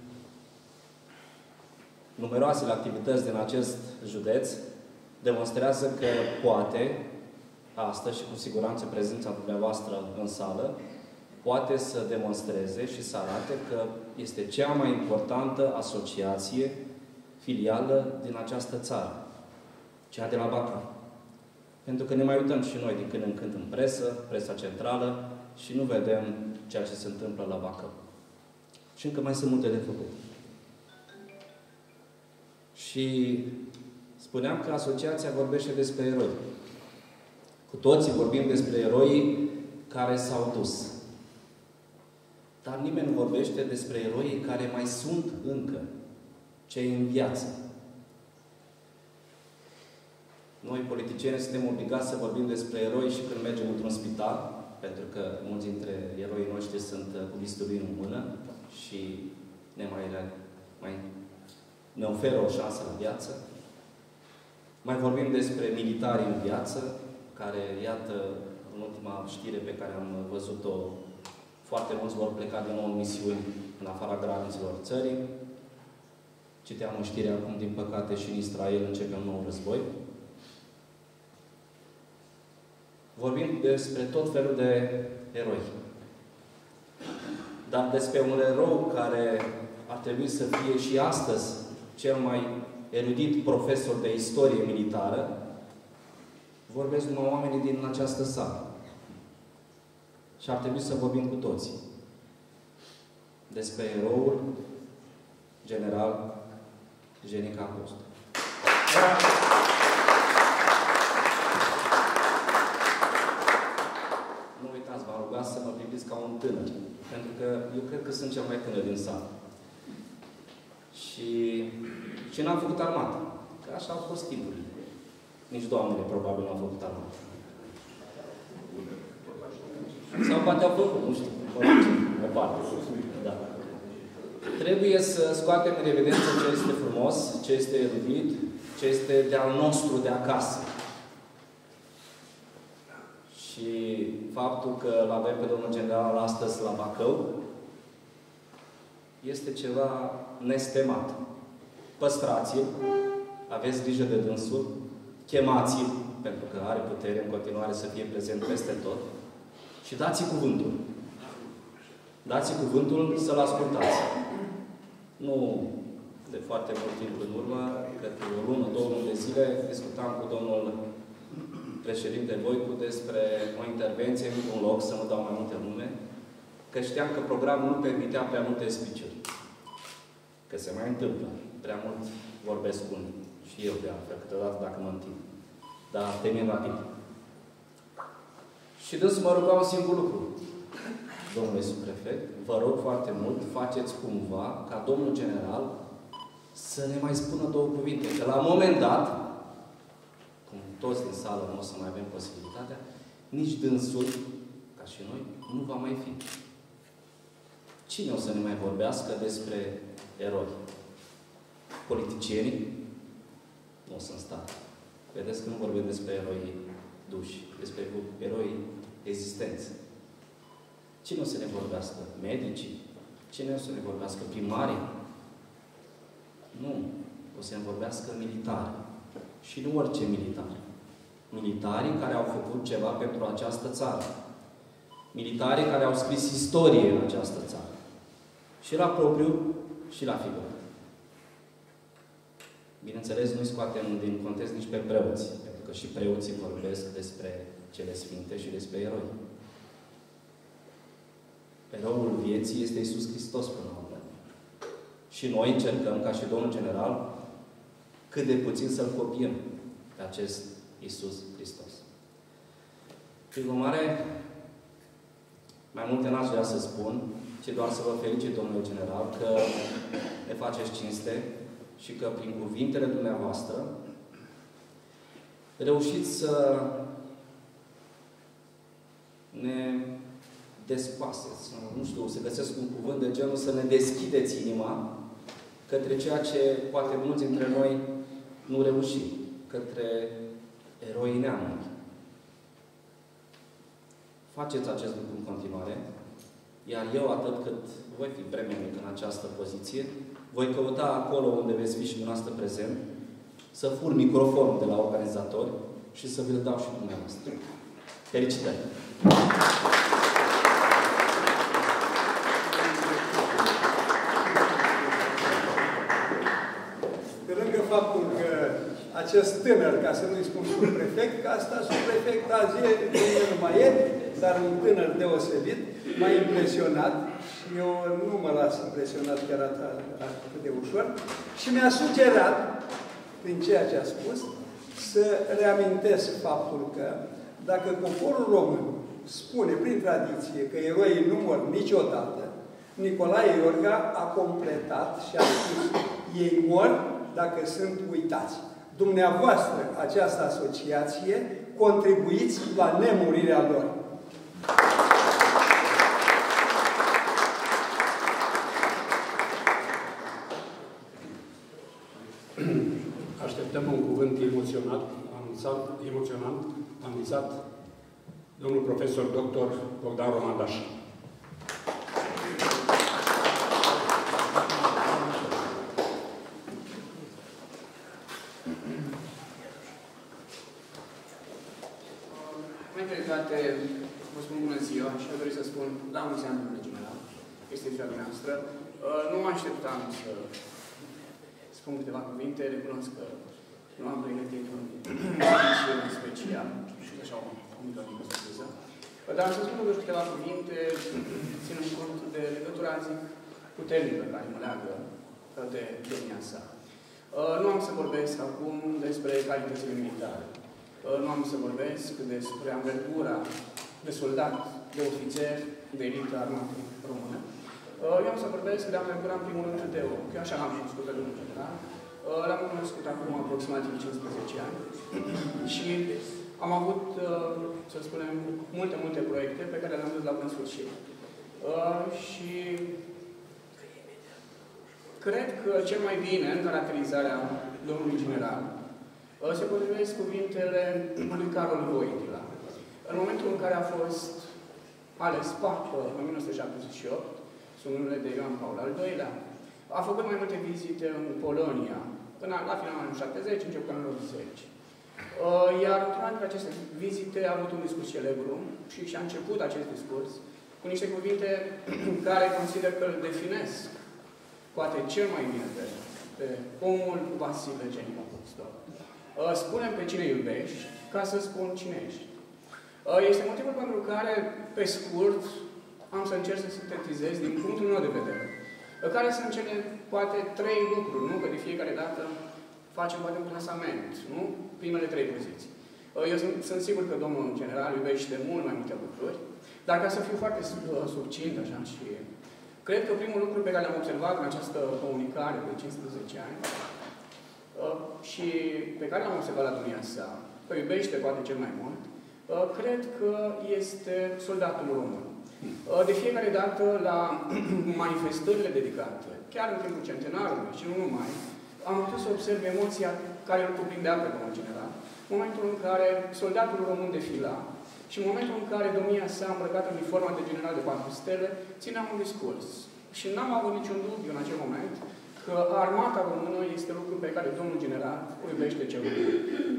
numeroasele activități din acest județ demonstrează că poate, astăzi și cu siguranță prezența dumneavoastră în sală, poate să demonstreze și să arate că este cea mai importantă asociație filială din această țară, cea de la Bacău. Pentru că ne mai uităm și noi din când în când în presă, presa centrală, și nu vedem ceea ce se întâmplă la Bacău. Și încă mai sunt multe de făcut. Și spuneam că asociația vorbește despre eroi. Cu toții vorbim despre eroii care s-au dus. Dar nimeni nu vorbește despre eroii care mai sunt încă, cei în viață. Noi, politicieni, suntem obligați să vorbim despre eroi și când mergem într-un spital, pentru că mulți dintre eroii noștri sunt cu bisturi în mână și ne mai, mai ne oferă o șansă la viață. Mai vorbim despre militari în viață, care, iată, în ultima știre pe care am văzut-o, foarte mulți vor pleca din nou în misiuni în afara granițelor țării. Citeam o știre acum, din păcate, și în Israel începe un nou război. Vorbim despre tot felul de eroi. Dar despre un erou care ar trebui să fie și astăzi cel mai erudit profesor de istorie militară, vorbesc numai oamenii din această sală. Și ar trebui să vorbim cu toții despre eroul general Genica Apostol. Nu uitați, v-am rugat să mă priviți ca un tânăr. Pentru că eu cred că sunt cel mai tânăr din sală. Și, și n-am făcut armată. Că așa au fost timpurile. Nici doamnele probabil n-au făcut armată. Sau poate au făcut, nu știu. O parte. Da. Trebuie să scoatem în evidență ce este frumos, ce este erudit, ce este de-al nostru de acasă. Și faptul că îl avem pe domnul general astăzi la Bacău este ceva nestemat. Păstrați-l, aveți grijă de dânsul, chemați-l, pentru că are putere în continuare să fie prezent peste tot, și dați-i cuvântul. Dați-i cuvântul să-l ascultați. Nu de foarte mult timp în urmă, cred că o lună, două luni de zile, discutam cu domnul președinte Voicu despre o intervenție într-un loc, să nu dau mai multe nume, că știam că programul nu permitea prea multe speech-uri. Că se mai întâmplă. Prea mult vorbesc unii. Și eu de altfel, câteodată dacă mă întind. Dar termin rapid. Și dânsul mă ruga un singur lucru. Domnule subprefect, vă rog foarte mult, faceți cumva ca domnul general să ne mai spună două cuvinte. Că la un moment dat, cum toți din sală nu o să mai avem posibilitatea, nici dânsul, ca și noi, nu va mai fi. Cine o să ne mai vorbească despre eroi? Politicienii? Nu o să-mi stat. Vedeți că nu vorbim despre eroi duși, despre eroi existenți. Cine o să ne vorbească? Medicii? Cine o să ne vorbească? Primarii? Nu. O să ne vorbească militari. Și nu orice militari. Militarii care au făcut ceva pentru această țară. Militarii care au scris istorie în această țară. Și la propriu, și la figură. Bineînțeles, nu-i scoatem din context nici pe preoți, pentru că și preoții vorbesc despre cele sfinte și despre eroi. Eroul vieții este Iisus Hristos până la urmă. Și noi încercăm, ca și Domnul General, cât de puțin să-L copiem pe acest Iisus Hristos. Prin urmare, mai multe n-aș vrea să spun, ci doar să vă felicit, domnule general, că ne faceți cinste și că prin cuvintele dumneavoastră reușiți să ne descoaseți, nu știu, să găsesc un cuvânt de genul să ne deschideți inima către ceea ce poate mulți dintre noi nu reușim, către eroii neamului. Faceți acest lucru în continuare, iar eu, atât cât voi fi vremenic în această poziție, voi căuta acolo unde veți fi și dumneavoastră prezent, să fur microfonul de la organizatori și să vi-l dau și dumneavoastră. Felicitări! Pe lângă faptul că acest tânăr, ca să nu-i spun subprefect, că asta subprefect azi e, nu mai e, dar un tânăr deosebit, m-a impresionat și eu nu mă las impresionat chiar atât de ușor și mi-a sugerat, prin ceea ce a spus, să reamintesc faptul că dacă poporul român spune prin tradiție că eroii nu mor niciodată, Nicolae Iorga a completat și a spus ei mor dacă sunt uitați. Dumneavoastră, această asociație, contribuiți la nemurirea lor. Așteptăm un cuvânt emoționat, anunțat, emoționant, anunțat domnul profesor doctor Bogdan Romandaș. Mai întâi de toate, vă spun bună ziua și aș dori să spun la mulți ani, domnule general. Este ziua dumneavoastră. Nu mă așteptam să spun câteva cuvinte, recunosc că nu am pregătit un speech special și așa o mică scuză. Dar să spun totuși câteva cuvinte, ținând cont de legătura, zic, puternică care mă leagă de domnia sa. Nu am să vorbesc acum despre calitățile militare. Nu am să vorbesc despre anvergura de soldat, de ofițer, de elită armatei română. Eu am să vorbesc de anvergura, în primul rând, de om. Că așa l-am cunoscut pe domnul general. L-am cunoscut acum aproximativ cincisprezece ani. Și am avut, să spunem, multe, multe proiecte pe care le-am dus la bun sfârșit. Și cred că cel mai bine, în caracterizarea domnului general, se potrivesc cuvintele lui Carol Wojtyla. În momentul în care a fost ales papă în o mie nouă sute șaptezeci și opt, sub numele de Ioan Paul al doilea, a făcut mai multe vizite în Polonia, până la finalul anului șaptezeci, început anul optzeci. Iar într-una dintre aceste vizite a avut un discurs celebru și și-a început acest discurs cu niște cuvinte care consider că îl definesc poate cel mai bine pe, pe omul Vasile Geniu. Spune-mi pe cine iubești, ca să spun cine ești. Este motivul pentru care, pe scurt, am să încerc să sintetizez din punctul meu de vedere, care sunt cele, poate, trei lucruri, nu? Că de fiecare dată facem, poate, un clasament, nu? Primele trei poziții. Eu sunt, sunt sigur că domnul general iubește mult mai multe lucruri, dar ca să fiu foarte succint, așa, și cred că primul lucru pe care l-am observat în această comunicare de cincisprezece ani și pe care l-am observat la domnia sa, că iubește poate cel mai mult, cred că este soldatul român. De fiecare dată, la manifestările dedicate, chiar în timpul centenarului și nu numai, am putut să observ emoția care îl cuprindea pe domnul general, momentul în care soldatul român defila și în momentul în care domnia sa, îmbrăcată în uniforma de general de patru stele, ținea un discurs. Și n-am avut niciun dubiu în acel moment că armata română este lucrul pe care domnul general o iubește cel mai mult.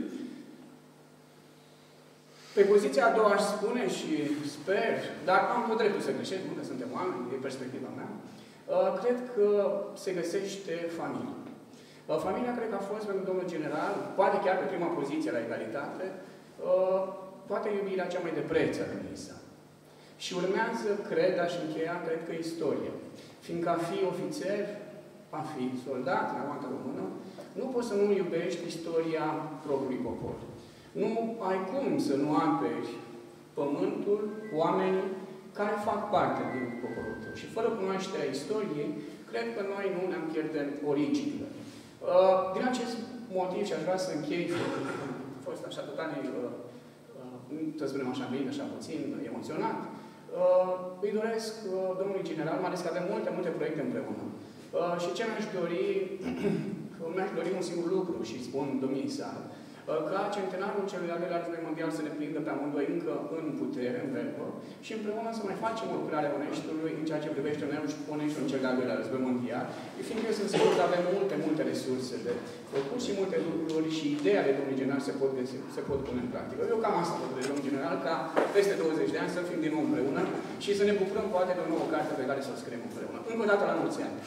Pe poziția a doua aș spune și sper, dar am tot dreptul să greșesc, nu că suntem oameni, e perspectiva mea, cred că se găsește familia. Familia cred că a fost pentru domnul general, poate chiar pe prima poziție la egalitate, poate iubirea cea mai de preț a domniei sa. Și urmează, cred, aș încheia, cred că istoria. Fiindcă a fi ofițer, a fi soldat în armata română, nu poți să nu iubești istoria propriului popor. Nu ai cum să nu aperi pământul, oamenii care fac parte din poporul tău. Și fără cunoașterea istoriei, cred că noi nu ne-am pierdut originile. Din acest motiv, și aș vrea să închei, a fost așa total, să spunem așa bine, așa puțin emoționat, îi doresc domnului general, mai ales că avem multe, multe proiecte împreună. Și ce mi-aș dori, mi-aș dori un singur lucru și spun domniei sale, ca centenarul celui de-al doilea război mondial să ne prindă pe amândoi încă în putere, în verbă, și împreună să mai facem o lucrare a Oneștiului în ceea ce privește Oneștiul în cel de-al doilea război mondial, fiindcă eu sunt sigur că avem multe, multe resurse de făcut și multe lucruri și ideea de domnul general se pot, găsi, se pot pune în practică. Eu cam asta văd de domnul general, ca peste douăzeci de ani să fim din nou împreună și să ne bucurăm poate de o nouă carte pe care să o scriem împreună. Încă o dată la mulți ani!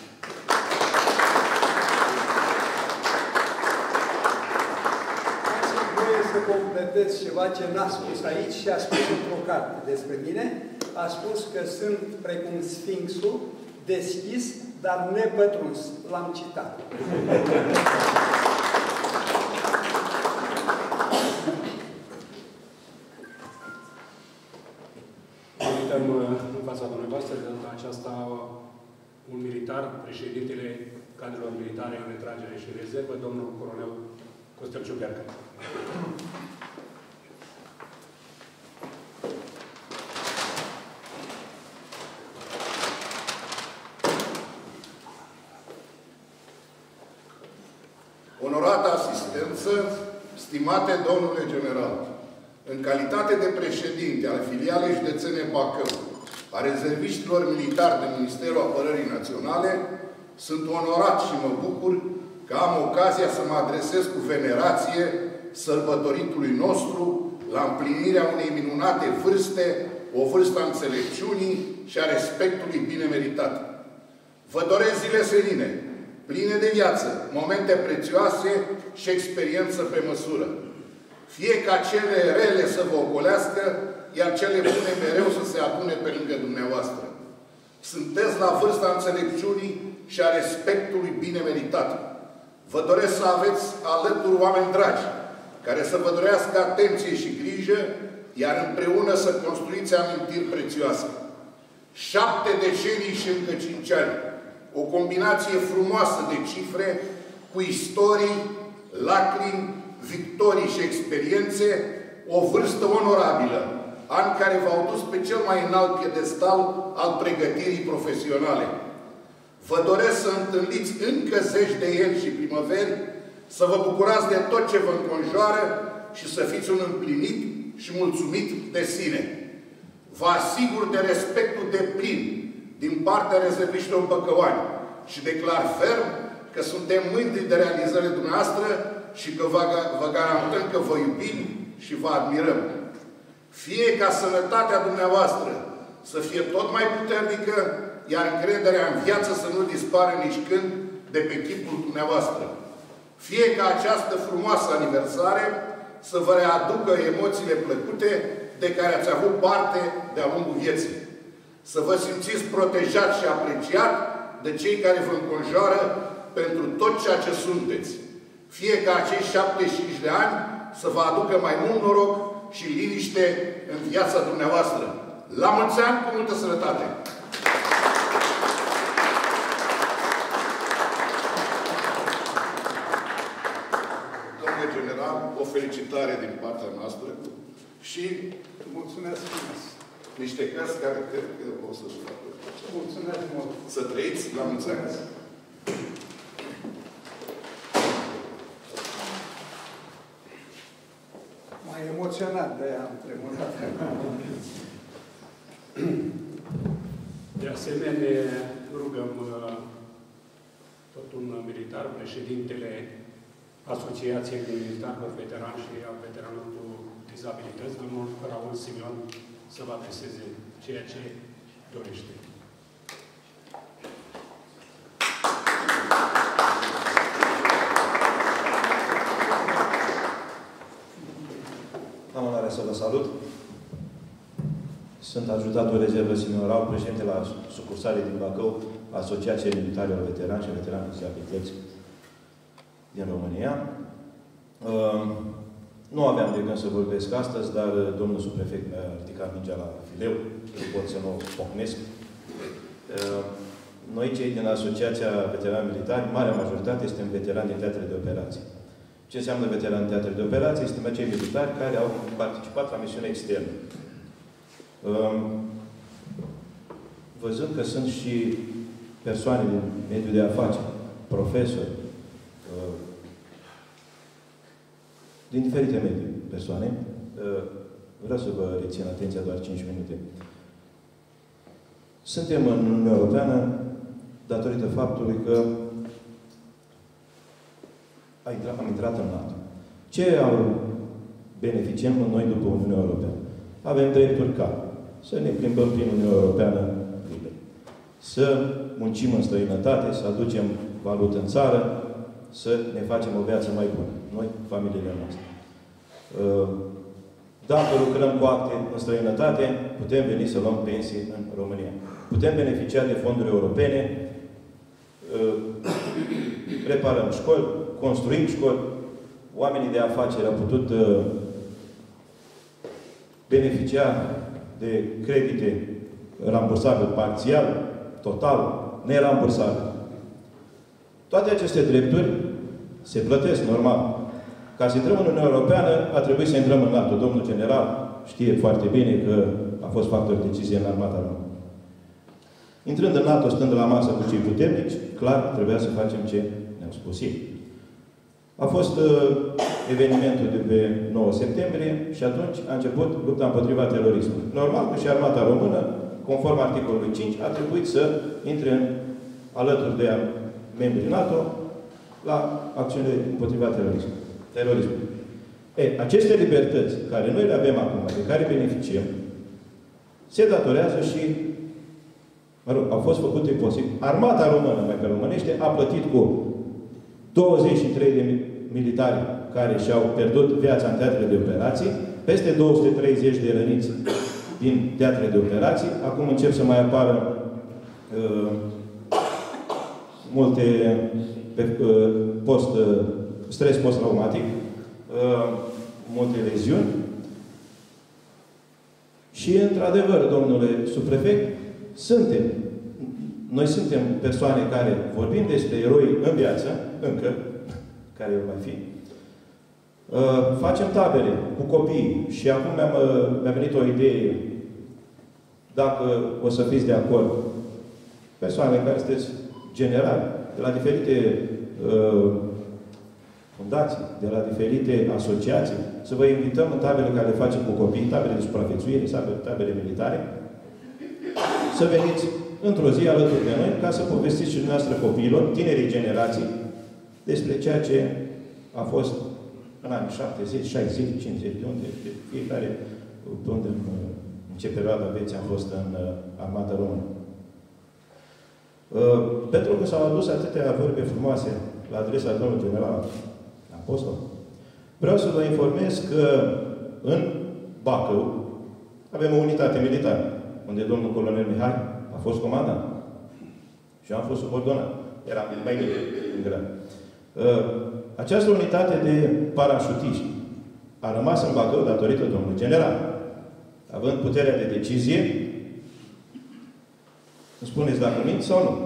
Să completez ceva ce n-a spus aici și a spus într-o carte despre mine. A spus că sunt precum Sfinxul, deschis, dar nepătruns. L-am citat. Invităm în fața dumneavoastră de data aceasta un militar, președintele cadrelor militare în retragere și rezervă, domnul colonel Costel Ciupercă. Onorată asistență, stimate domnule general, în calitate de președinte al filialei județene Bacău, a rezerviștilor militari din Ministerul Apărării Naționale, sunt onorat și mă bucur că am ocazia să mă adresez cu venerație sărbătoritului nostru la împlinirea unei minunate vârste, o vârstă a înțelepciunii și a respectului bine meritat. Vă doresc zile serine, pline de viață, momente prețioase și experiență pe măsură. Fie ca cele rele să vă ocolească, iar cele bune mereu să se adune pe lângă dumneavoastră. Sunteți la vârsta înțelepciunii și a respectului bine meritat. Vă doresc să aveți alături oameni dragi, care să vă dorească atenție și grijă, iar împreună să construiți amintiri prețioase. Șapte decenii și încă cinci ani. O combinație frumoasă de cifre, cu istorii, lacrimi, victorii și experiențe, o vârstă onorabilă, ani care v-au dus pe cel mai înalt piedestal al pregătirii profesionale. Vă doresc să întâlniți încă zeci de ieri și primăveri, să vă bucurați de tot ce vă înconjoară și să fiți un împlinit și mulțumit de sine. Vă asigur de respectul deplin din partea rezerviștilor băcăuani și declar ferm că suntem mândri de realizările dumneavoastră și că vă, vă garantăm că vă iubim și vă admirăm. Fie ca sănătatea dumneavoastră să fie tot mai puternică, iar încrederea în viață să nu dispară nici când de pe chipul dumneavoastră. Fie ca această frumoasă aniversare să vă readucă emoțiile plăcute de care ați avut parte de-a lungul vieții. Să vă simțiți protejat și apreciat de cei care vă înconjoară pentru tot ceea ce sunteți. Fie ca acei șaptezeci și cinci de ani să vă aducă mai mult noroc și liniște în viața dumneavoastră. La mulți ani, cu multă sănătate! Domnule general, o felicitare din partea noastră și mulțumesc frumos. Niște cărți care cred că o să-și facă. Mulțumesc mult. Să trăiți la mulți ani. Mai emoționat de ea am tremurat. De asemenea, rugăm tot un militar, președintele Asociației de Militari Veterani și a Veteranului cu Dizabilități, domnul Raul Simion, să vă adreseze ceea ce dorește. Am onoarea să vă salut. Sunt ajutatul rezervă Simion Raul, președinte la sucursale din Bacău, Asociația Militarilor Veterani și Veterani cu Dizabilități din România. Nu aveam de gând să vorbesc astăzi, dar domnul subprefect mi-a ridicat mingea la fileu, nu pot să nu o pocnesc. Noi, cei din Asociația Veterani Militari, marea majoritate, suntem veterani din teatre de operații. Ce înseamnă veterani din teatre de operații? Suntem acei militari care au participat la misiuni externe. Văzând că sunt și persoane din mediul de afaceri, profesori, din diferite medii, persoane, vreau să vă rețin atenția doar cinci minute. Suntem în Uniunea Europeană datorită faptului că am intrat în NATO. Ce au beneficiem noi după Uniunea Europeană? Avem drepturi ca să ne plimbăm prin Uniunea Europeană liber, să muncim în străinătate, să aducem valută în țară, să ne facem o viață mai bună. Noi, familiile noastre. Dacă lucrăm cu acte în străinătate, putem veni să luăm pensii în România. Putem beneficia de fonduri europene, reparăm școli, construim școli. Oamenii de afaceri au putut beneficia de credite rambursabile parțial, total, nerambursabile. Toate aceste drepturi se plătesc normal. Ca să intrăm în Uniunea Europeană, a trebuit să intrăm în NATO. Domnul general știe foarte bine că a fost factor de decizie în armata română. Intrând în NATO, stând la masă cu cei puternici, clar, trebuia să facem ce ne-au spus ei. A fost uh, evenimentul de pe nouă septembrie și atunci a început lupta împotriva terorismului. Normal că și armata română, conform articolului cinci, a trebuit să intre în, alături de membrii NATO la acțiunile împotriva terorismului. terorismului. E, aceste libertăți care noi le avem acum, de care beneficiem, se datorează și, mă rog, au fost făcute posibil. Armata română, mai pe românește, a plătit cu douăzeci și trei de militari care și-au pierdut viața în teatrele de operații, peste două sute treizeci de răniți din teatrele de operații. Acum încep să mai apară uh, multe pe, uh, post, uh, stres post-traumatic, uh, multe leziuni. Și, într-adevăr, domnule subprefect, suntem, noi suntem persoane care vorbim despre eroi în viață, încă, care vor mai fi. Uh, facem tabere cu copiii și acum mi-a mi venit o idee, dacă o să fiți de acord, persoanele care sunteți generali, de la diferite uh, fundații, de la diferite asociații, să vă invităm în tabele care le facem cu copii, tabele de supraviețuire, tabele militare, să veniți într-o zi alături de noi, ca să povestiți și dumneavoastră copiilor, tinerii generații, despre ceea ce a fost în anii șaptezeci, șaizeci, cincizeci, de unde, de fiecare, de unde, în ce perioadă vieții am fost în armata română. Uh, pentru că s-au adus atâtea vorbe frumoase la adresa domnului general Apostol, vreau să vă informez că în Bacău avem o unitate militară, unde domnul colonel Mihai a fost comandant. Și am fost subordonat. Eram mai mic în grad. Uh, această unitate de parașutiști a rămas în Bacău datorită domnului general. Având puterea de decizie, îmi spuneți dacă mint sau nu.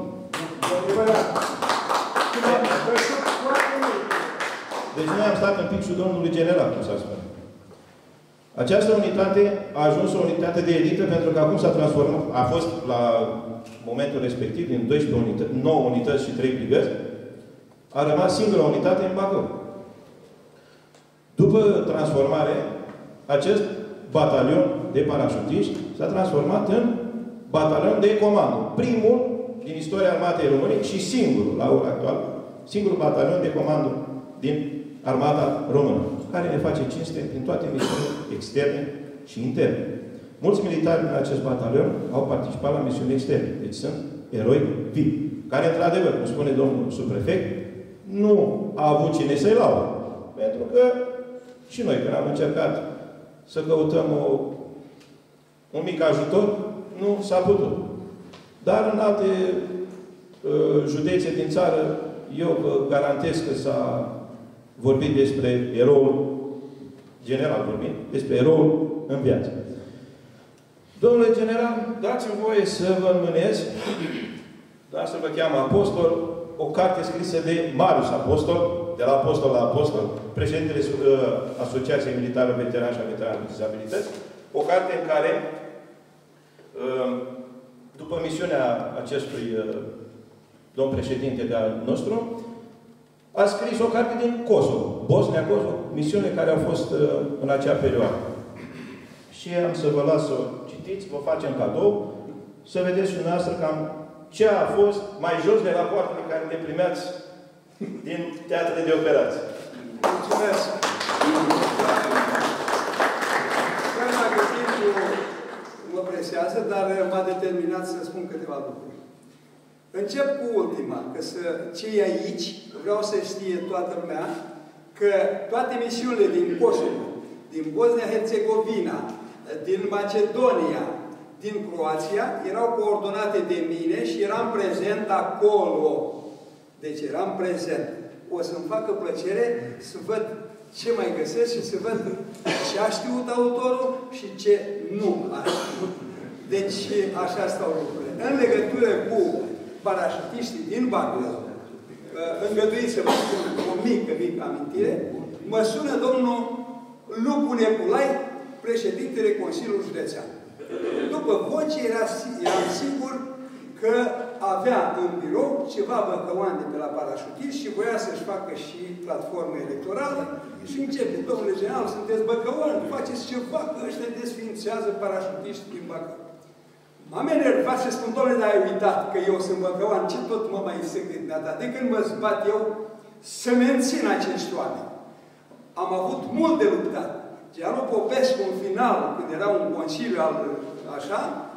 Deci noi am stat în pixul domnului general, cum s-a spus. Această unitate a ajuns o unitate de elită pentru că acum s-a transformat, a fost la momentul respectiv, din doisprezece unități, nouă unități și trei brigăzi, a rămas singura unitate în Bacău. După transformare, acest batalion de parașutiști s-a transformat în batalion de comando. Primul din istoria armatei României și singurul, la ora actuală, singurul batalion de comando din armata română, care ne face cinste prin toate misiunile externe și interne. Mulți militari din acest batalion au participat la misiuni externe. Deci sunt eroi vivi, care, într-adevăr, cum spune domnul subprefect, nu a avut cine să-i laude. Pentru că și noi, când am încercat să căutăm o, un mic ajutor, nu s-a putut. Dar în alte uh, județe din țară, eu vă garantez că s-a vorbit despre eroul, general vorbind, despre eroul în viață. Domnule general, dați-mi voie să vă înmânez, dar să vă cheamă Apostol, o carte scrisă de Marius Apostol, de la Apostol la Apostol, președintele uh, Asociației Militară Veteran și a Veteranilor cu Dizabilități, o carte în care, uh, după misiunea acestui uh, domn președinte de-al nostru, a scris o carte din Kosovo, Bosnia-Kosovo, misiune care au fost uh, în acea perioadă. Și am să vă las să o citiți, vă facem cadou, să vedeți și dumneavoastră cam ce a fost mai jos de rapoartele care le primeați din teatrele de operații. Mulțumesc! Chiar dacă timpul mă presează, dar m-a determinat să spun câteva lucruri. Încep cu ultima, că să, cei aici, vreau să știe toată lumea, că toate misiunile din Kosovo, din Bosnia-Herzegovina, din Macedonia, din Croația, erau coordonate de mine și eram prezent acolo. Deci eram prezent. O să-mi facă plăcere să văd ce mai găsesc și să văd ce a știut autorul și ce nu a știut. Deci așa stau lucrurile. În legătură cu parașutiștii din Bacău, îngăduiți să vă spun o mică, mică amintire, mă sună domnul Lupu Neculai, președintele Consiliului Județean. După voce, era, eram sigur că avea în birou ceva băcăoan de pe la parașutiști și voia să-și facă și platformă electorală și începe, domnule general, sunteți băcăoan, faceți ceva, că ăștia desfințează parașutiști din Bacău. M-am enervat și spun, domnule, dar ai uitat că eu sunt băcăoan, ce tot mă mai secret de-a dat? De când mă zbat eu să mențin acești oameni. Am avut mult de luptat. Generalul Popescu, în final, când era un consiliu al așa,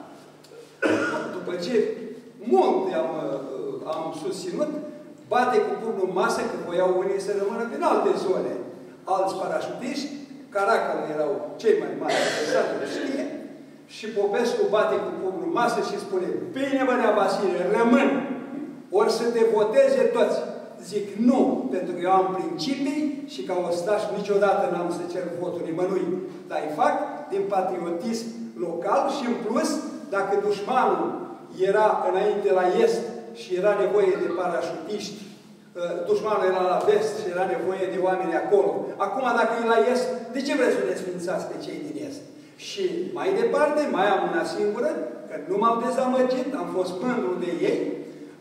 după ce mult am, am susținut, bate cu pumnul masă, că voiau unii să rămână din alte zone. Alți parașutiști, Caracal erau cei mai mari, de știe, și Popescu bate cu pumnul masă și spune, bine, bă, Nea Vasile, rămân, ori să te voteze toți. Zic nu, pentru că eu am principii și ca ostaș niciodată n-am să cer votul nimănui. Dar îi fac din patriotism local și în plus, dacă dușmanul era înainte la est și era nevoie de parașutiști, dușmanul era la vest și era nevoie de oameni acolo. Acum, dacă e la est, de ce vreți să desfințați pe cei din est? Și mai departe, mai am una singură, că nu m-au dezamăgit, am fost mândru de ei.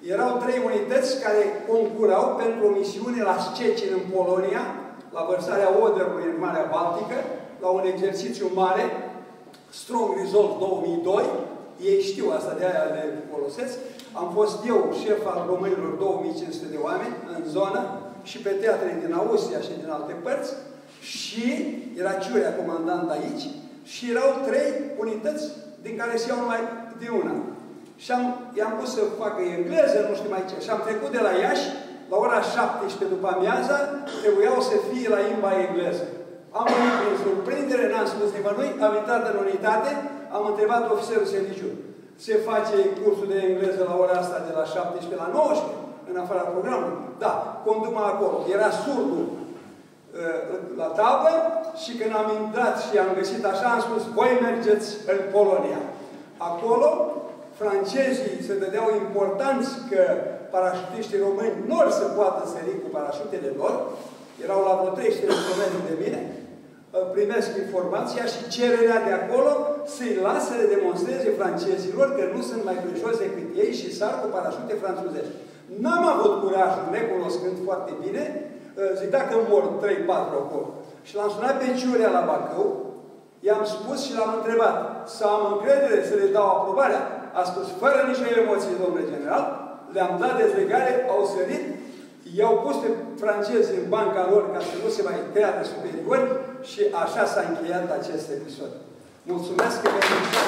Erau trei unități care concurau pentru o misiune la Szczecin, în Polonia, la vărsarea Oderului în Marea Baltică, la un exercițiu mare, Strong Resolve două mii doi, ei știu asta, de aia le folosesc. Am fost eu șef al românilor două mii cinci sute de oameni în zonă și pe teatre din Austria și din alte părți și era Ciurea comandant aici și erau trei unități din care se iau numai de una. Și i-am pus să facă engleză, nu știu mai ce. Și am trecut de la Iași, la ora șaptesprezece după amiaza, trebuiau să fie la limba engleză. Am venit prin surprindere, n-am spus nimănui, am intrat în unitate, am întrebat ofițerul serviciu. Se face cursul de engleză la ora asta de la șaptesprezece la nouăsprezece, în afara programului? Da, conduc acolo. Era surdul uh, la tablă și când am intrat și am găsit așa, am spus, voi mergeți în Polonia. Acolo, francezii se dădeau importanți că parașutiștii români nu or să poată sări cu parașutele lor, erau la vreo trei sute de kilometri de mine, primesc informația și cererea de acolo să-i lasă să le demonstreze francezilor că nu sunt mai prejoși decât ei și sar cu parașute franțuzești. N-am avut curajul, necunoscând foarte bine, zic, dacă mor trei patru acolo. Și l-am sunat pe Ciurea la Bacău, i-am spus și l-am întrebat să am încredere să le dau aprobarea. A spus, fără nicio emoție, domnule general, le-am dat dezlegare, au sărit, i-au pus pe francezi în banca lor ca să nu se mai creadă superiori și așa s-a încheiat acest episod. Mulțumesc că mi-ați invitat.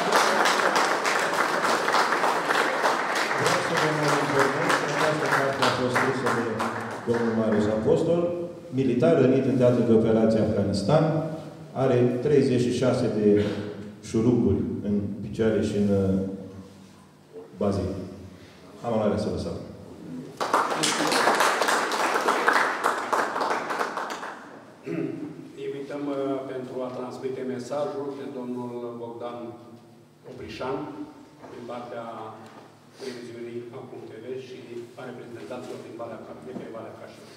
Vreau să vă mai informez că această carte a fost scrisă de domnul Marius Apostol, militar rănit în teatru de operație Afganistan, are treizeci și șase de șuruburi în picioare și în bazin. Am onoarea să vă salut. Invităm uh, pentru a transmite mesajul pe domnul Bogdan Oprișan din partea televiziunii Acum T V și a reprezentanților din Valea de pe Valea Cașului.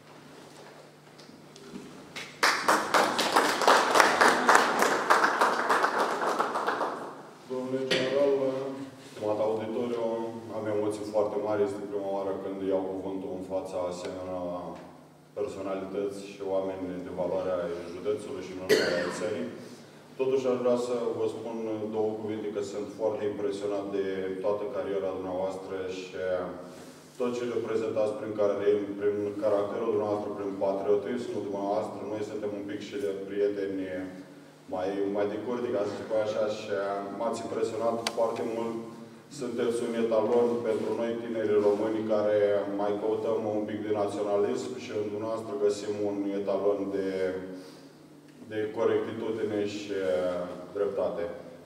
Domnule general, stimat auditoriu, am emoții foarte mari. Este prima oară când iau cuvântul în fața asemenea personalități și oameni de valoare ai județului și nu numai ai țării. Totuși, aș vrea să vă spun două cuvinte, că sunt foarte impresionat de toată cariera dumneavoastră și tot ce reprezentați prin, care, prin caracterul dumneavoastră, prin patriotismul dumneavoastră. Noi suntem un pic și de prieteni mai, mai de curte, ca să zic așa, și m-ați impresionat foarte mult. Sunteți un etalon pentru noi, tinerii români, care mai căutăm un pic de naționalism și în dumneavoastră găsim un etalon de, de corectitudine și dreptate.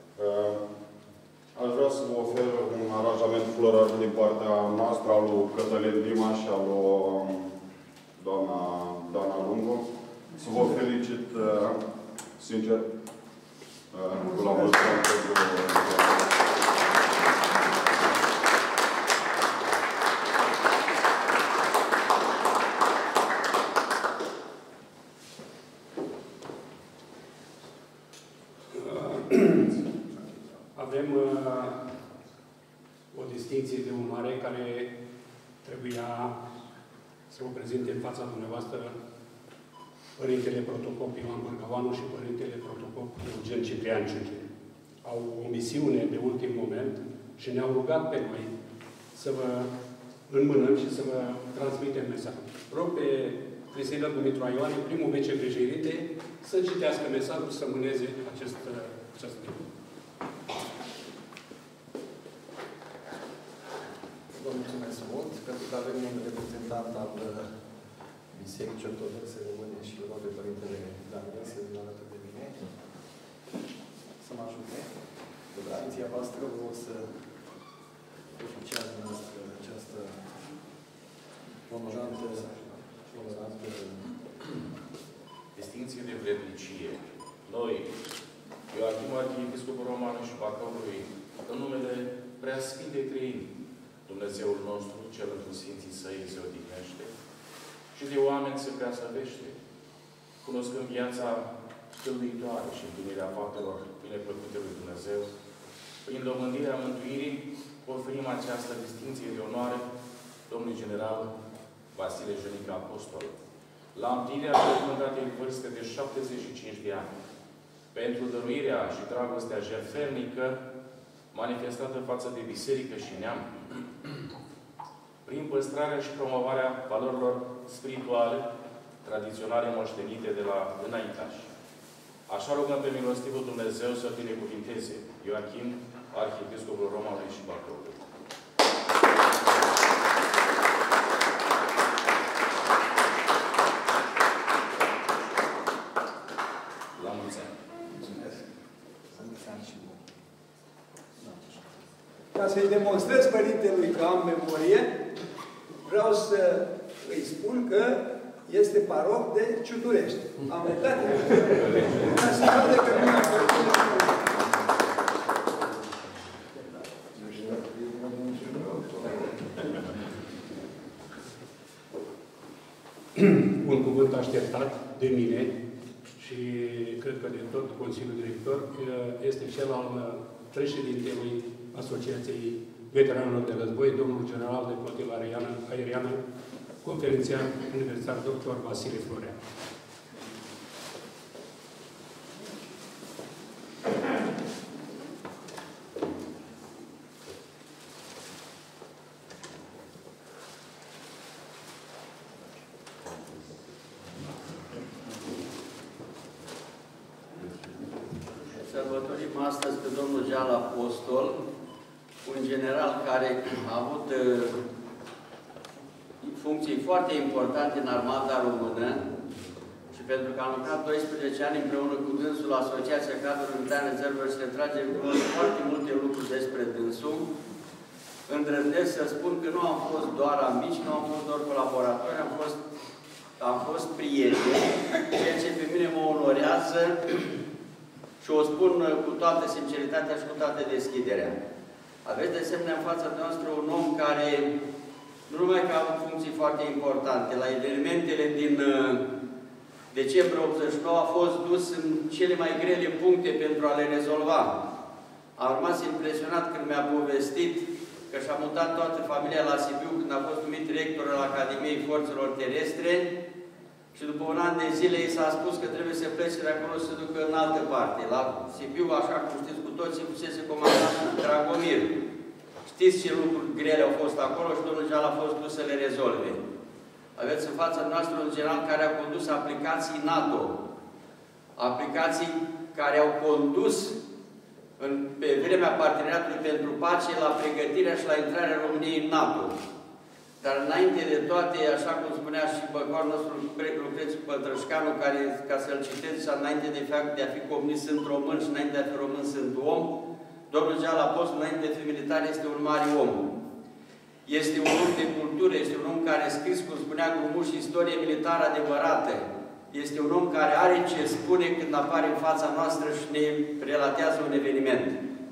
Aș vrea să vă ofer un aranjament floral din partea noastră, al lui Cătălin Dima și al lui doamna Dana Lungu. Să vă felicit sincer cu la mulți ani pentru avem uh, o distinție de onoare care trebuia să o prezinte în fața dumneavoastră Părintele Protopop Ioan Bărgăoanu și Părintele Protopop Eugen Ciprian Ciuche. Au o misiune de ultim moment și ne-au rugat pe noi să vă înmânăm și să vă transmitem mesajul. Rog pe Cristina Dumitru Ioane, primul vicepreședinte, să citească mesajul, să mâneze acest, acest timp. Vă mulțumesc mult, pentru că avem un reprezentant al Bisericii Ortodoxe Române și rog pe Părintele Daniel să vină alături de mine să mă ajute. De la atenția voastră vă rog să oficiați noastră această onorantă și onorantă distinție de vrednicie. Noi, Ioachim Arhiepiscopul Romanului și Bacăului, în numele Preasfintei Treimi, Dumnezeul nostru, Cel într Sfinții Săi, se odihnește și de oameni se preaslăvește, cunoscând viața stăluitoare și împlinirea faptelor bineplăcute lui Dumnezeu, prin domândirea mântuirii, oferim această distinție de onoare domnului general Vasile Jănică Apostol, la împlinirea recomandării vârste de șaptezeci și cinci de ani, pentru dăruirea și dragostea jertfelnică manifestată față de biserică și neam, prin păstrarea și promovarea valorilor spirituale, tradiționale moștenite de la înaintași. Așa rugăm pe milostivul Dumnezeu să binecuvinteze Ioachim, arhiepiscopul Romanului și Bacăului. La mulți ani! Mulțumesc! Ca să-i demonstrez părintelui că am memorie, vreau să îi spun că este paroh de Ciuturești. Am uitat de că nu am făcut. Un cuvânt așteptat de mine și cred că de tot Consiliul Director este cel al președintelui Asociației Veteranilor de Război, domnul general de flotilă aeriană, conferențiar universitar doctor Vasile Florea. Sărbătorim astăzi pe domnul Jean Apostol, un general care a avut funcții foarte importante în armata română și pentru că am lucrat doisprezece ani împreună cu dânsul la Asociația Cadrului Militar Rezervă și se trage foarte multe lucruri despre dânsul. Îndrăznesc să spun că nu am fost doar amici, nu am fost doar colaboratori, am fost, am fost prieteni, ceea ce pe mine mă onorează și o spun cu toată sinceritatea și cu toată deschiderea. Aveți de asemenea în fața noastră un om care nu numai că a avut funcții foarte importante, la evenimentele din uh, decembrie optzeci și nouă a fost dus în cele mai grele puncte pentru a le rezolva. Am rămas impresionat când mi-a povestit că și-a mutat toată familia la Sibiu când a fost numit rector al Academiei Forțelor Terestre și după un an de zile i s-a spus că trebuie să plece de acolo să se ducă în altă parte. La Sibiu, așa cum știți cu toții, fusese comandant Dragomir. Știți ce lucruri grele au fost acolo și domnul general a fost dus să le rezolve. Aveți în fața noastră un general care a condus aplicații NATO. Aplicații care au condus în, pe vremea parteneriatului pentru pace la pregătirea și la intrarea României în NATO. Dar înainte de toate, așa cum spunea și băcorul nostru Lucreț Pătrășcanu, care, ca să-l citesc, înainte de, de a fi comunist sunt român și înainte de a fi român sunt om, domnul general Apostol, înainte de a fi militar, este un mare om. Este un om de cultură, este un om care a scris, cum spunea Grumuș, istorie militară adevărată. Este un om care are ce spune când apare în fața noastră și ne relatează un eveniment.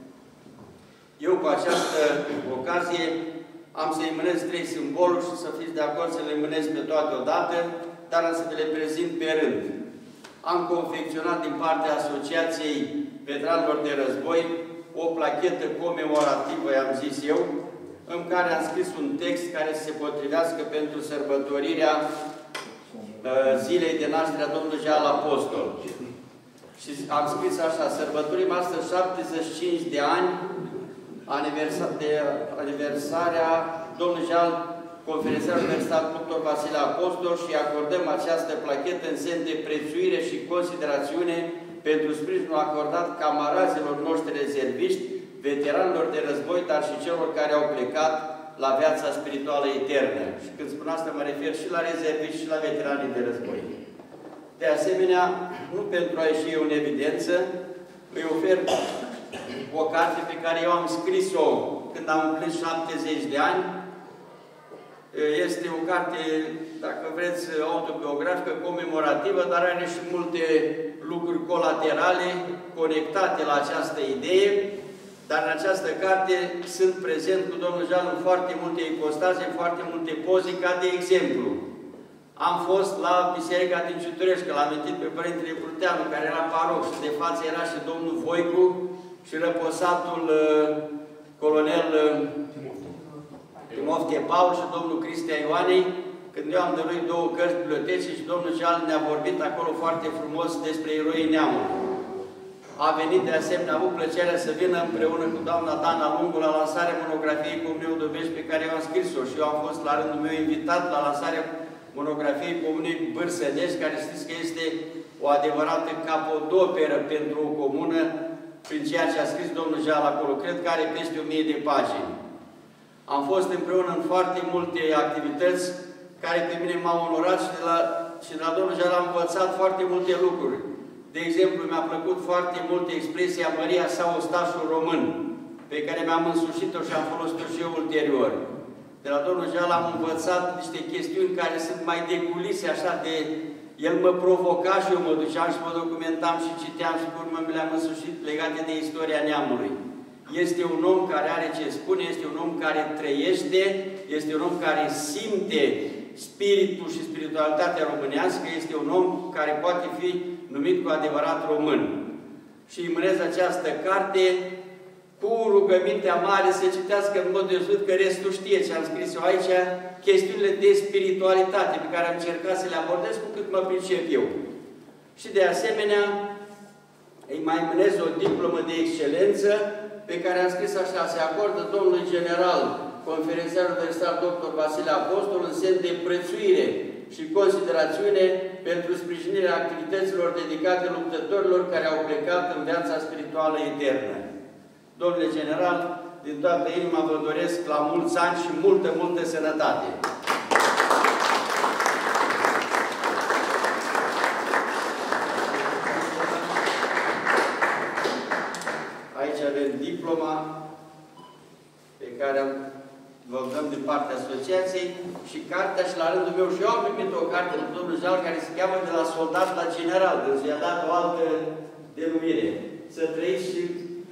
Eu, cu această ocazie, am să-i mânez trei simboluri și să fiți de acord să le mânez pe toate odată, dar am să le prezint pe rând. Am confecționat din partea Asociației Veteranilor de Război o plachetă comemorativă, i-am zis eu, în care am scris un text care să se potrivească pentru sărbătorirea uh, zilei de naștere a domnului Jean Apostol. Și am scris așa: sărbătorim astăzi șaptezeci și cinci de ani aniversa de aniversarea domnului Jean, conferențiar universitar doctor Vasile Apostol, și acordăm această plachetă în semn de prețuire și considerațiune pentru sprijinul acordat camarazilor noștri rezerviști, veteranilor de război, dar și celor care au plecat la viața spirituală eternă. Și când spun asta, mă refer și la rezerviști și la veteranii de război. De asemenea, nu pentru a ieși eu în evidență, îi ofer o carte pe care eu am scris-o când am împlinit șaptezeci de ani. Este o carte, dacă vreți, autobiografică, comemorativă, dar are și multe lucruri colaterale conectate la această idee. Dar în această carte sunt prezent cu domnul Jean în foarte multe ipostaze, în foarte multe poze, ca de exemplu. Am fost la Biserica din Ciuturești, că l-am amintit pe Părintele Pruteanu, care era paroh, și de față era și domnul Voicu și răposatul uh, colonel uh, Timofte Paul și domnul Cristia Ioanei, când eu am dăruit două cărți bibliotecii și domnul Ceal ne-a vorbit acolo foarte frumos despre eroii neamului. A venit de asemenea, a avut plăcerea să vină împreună cu doamna Dana Lungu la lansarea monografiei Comunei Odovești pe care eu am scris-o și eu am fost la rândul meu invitat la lansarea monografiei Comunei Bârsănești, care știți că este o adevărată capodoperă pentru o comună prin ceea ce a scris domnul Ceal acolo. Cred că are peste o mie de pagini. Am fost împreună în foarte multe activități care pe mine m-au onorat și de la, și de la domnul Ceal am învățat foarte multe lucruri. De exemplu, mi-a plăcut foarte mult expresia Maria sau ostașul român, pe care mi-am însușit-o și am folosit-o și eu ulterior. De la domnul Ceal am învățat niște chestiuni care sunt mai de culise, așa de... El mă provoca și eu mă duceam și mă documentam și citeam și pe urmă mi le-am însușit legate de istoria neamului. Este un om care are ce spune, este un om care trăiește, este un om care simte spiritul și spiritualitatea românească, este un om care poate fi numit cu adevărat român. Și îi mânez această carte cu rugămintea mare să citească în mod deosebit, că restul știe ce am scris eu aici, chestiunile de spiritualitate pe care am încercat să le abordez cu cât mă pricep eu. Și de asemenea, îi mai mânez o diplomă de excelență pe care am scris așa: se acordă domnului general, conferențiar universitar doctor Vasile Apostol, în semn de prețuire și considerațiune pentru sprijinirea activităților dedicate luptătorilor care au plecat în viața spirituală eternă. Domnule general, din toată inima vă doresc la mulți ani și multă, multă sănătate! Aici avem diploma pe care vă dăm din partea asociației și cartea, și la rândul meu și eu am primit o carte de domnul Jal care se cheamă De la soldat la general, deci i-a dat o altă denumire. Să trăiți și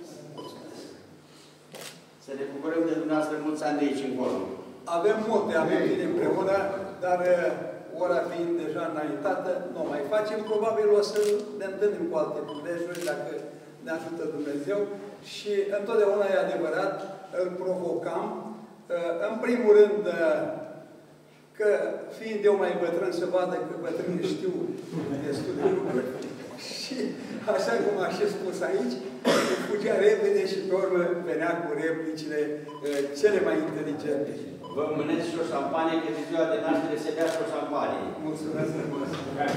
să ne bucurăm de dumneavoastră mulți ani de aici încolo. Avem multe amintiri împreună, dar ora fiind deja înaintată, nu mai facem. Probabil o să ne întâlnim cu alte prilejuri, dacă ne ajută Dumnezeu. Și întotdeauna e adevărat, îl provocam. În primul rând, că fiind eu mai bătrân, să vadă că bătrânii știu destul de lucruri. Și așa cum a și spus aici, fugea repede și pe urmă venea cu replicile cele mai inteligente. Vă mânez și o șampanie, că de ziua de naștere se bea și o șampanie. Mulțumesc frumos!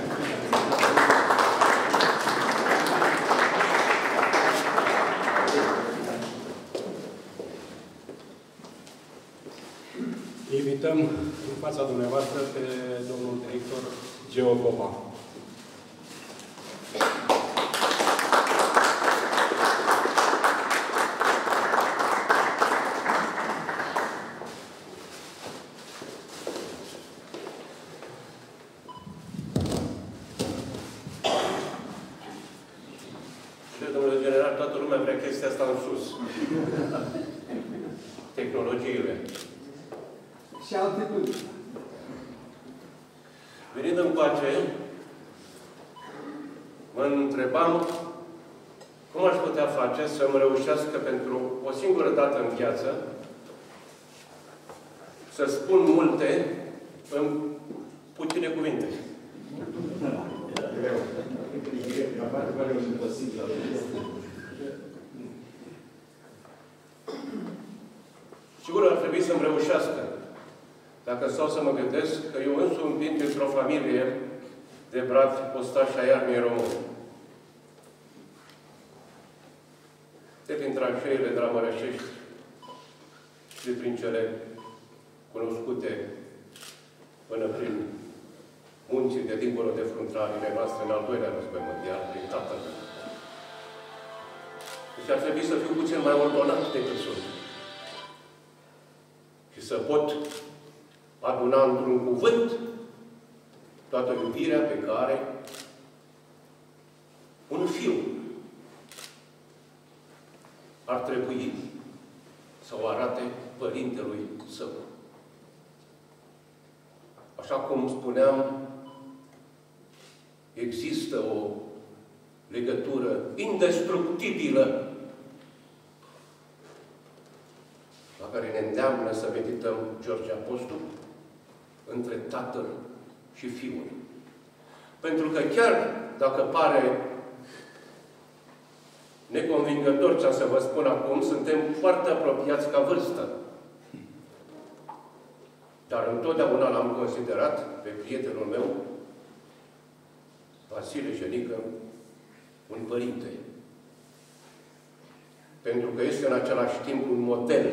Invităm în fața dumneavoastră pe domnul director Geo Popa. Domnule general, toată lumea vrea chestia asta în sus. Tehnologiile. Și altitudine. Venind încoace, mă întrebam cum aș putea face să-mi reușească pentru o singură dată în viață să spun multe în puține cuvinte. Sigur ar trebui să-mi reușească. Dacă stau să mă gândesc că eu însumi vin dintr-o familie de brați postași ai armiei române. De prin tranșeile de la Mărășești și de prin cele cunoscute până prin munții de dincolo de fruntarile noastre în al doilea război mondial, prin tatăl. Deci ar trebui să fiu puțin mai ordonat decât sunt. Și să pot aduna într-un cuvânt toată iubirea pe care un fiu ar trebui să o arate părintelui său. Așa cum spuneam, există o legătură indestructibilă la care ne îndeamnă să medităm George Apostol între Tatăl și Fiul. Pentru că chiar dacă pare neconvingător ce am să vă spun acum, suntem foarte apropiați ca vârstă. Dar întotdeauna l-am considerat pe prietenul meu, Vasile Jenică, un părinte. Pentru că este în același timp un model.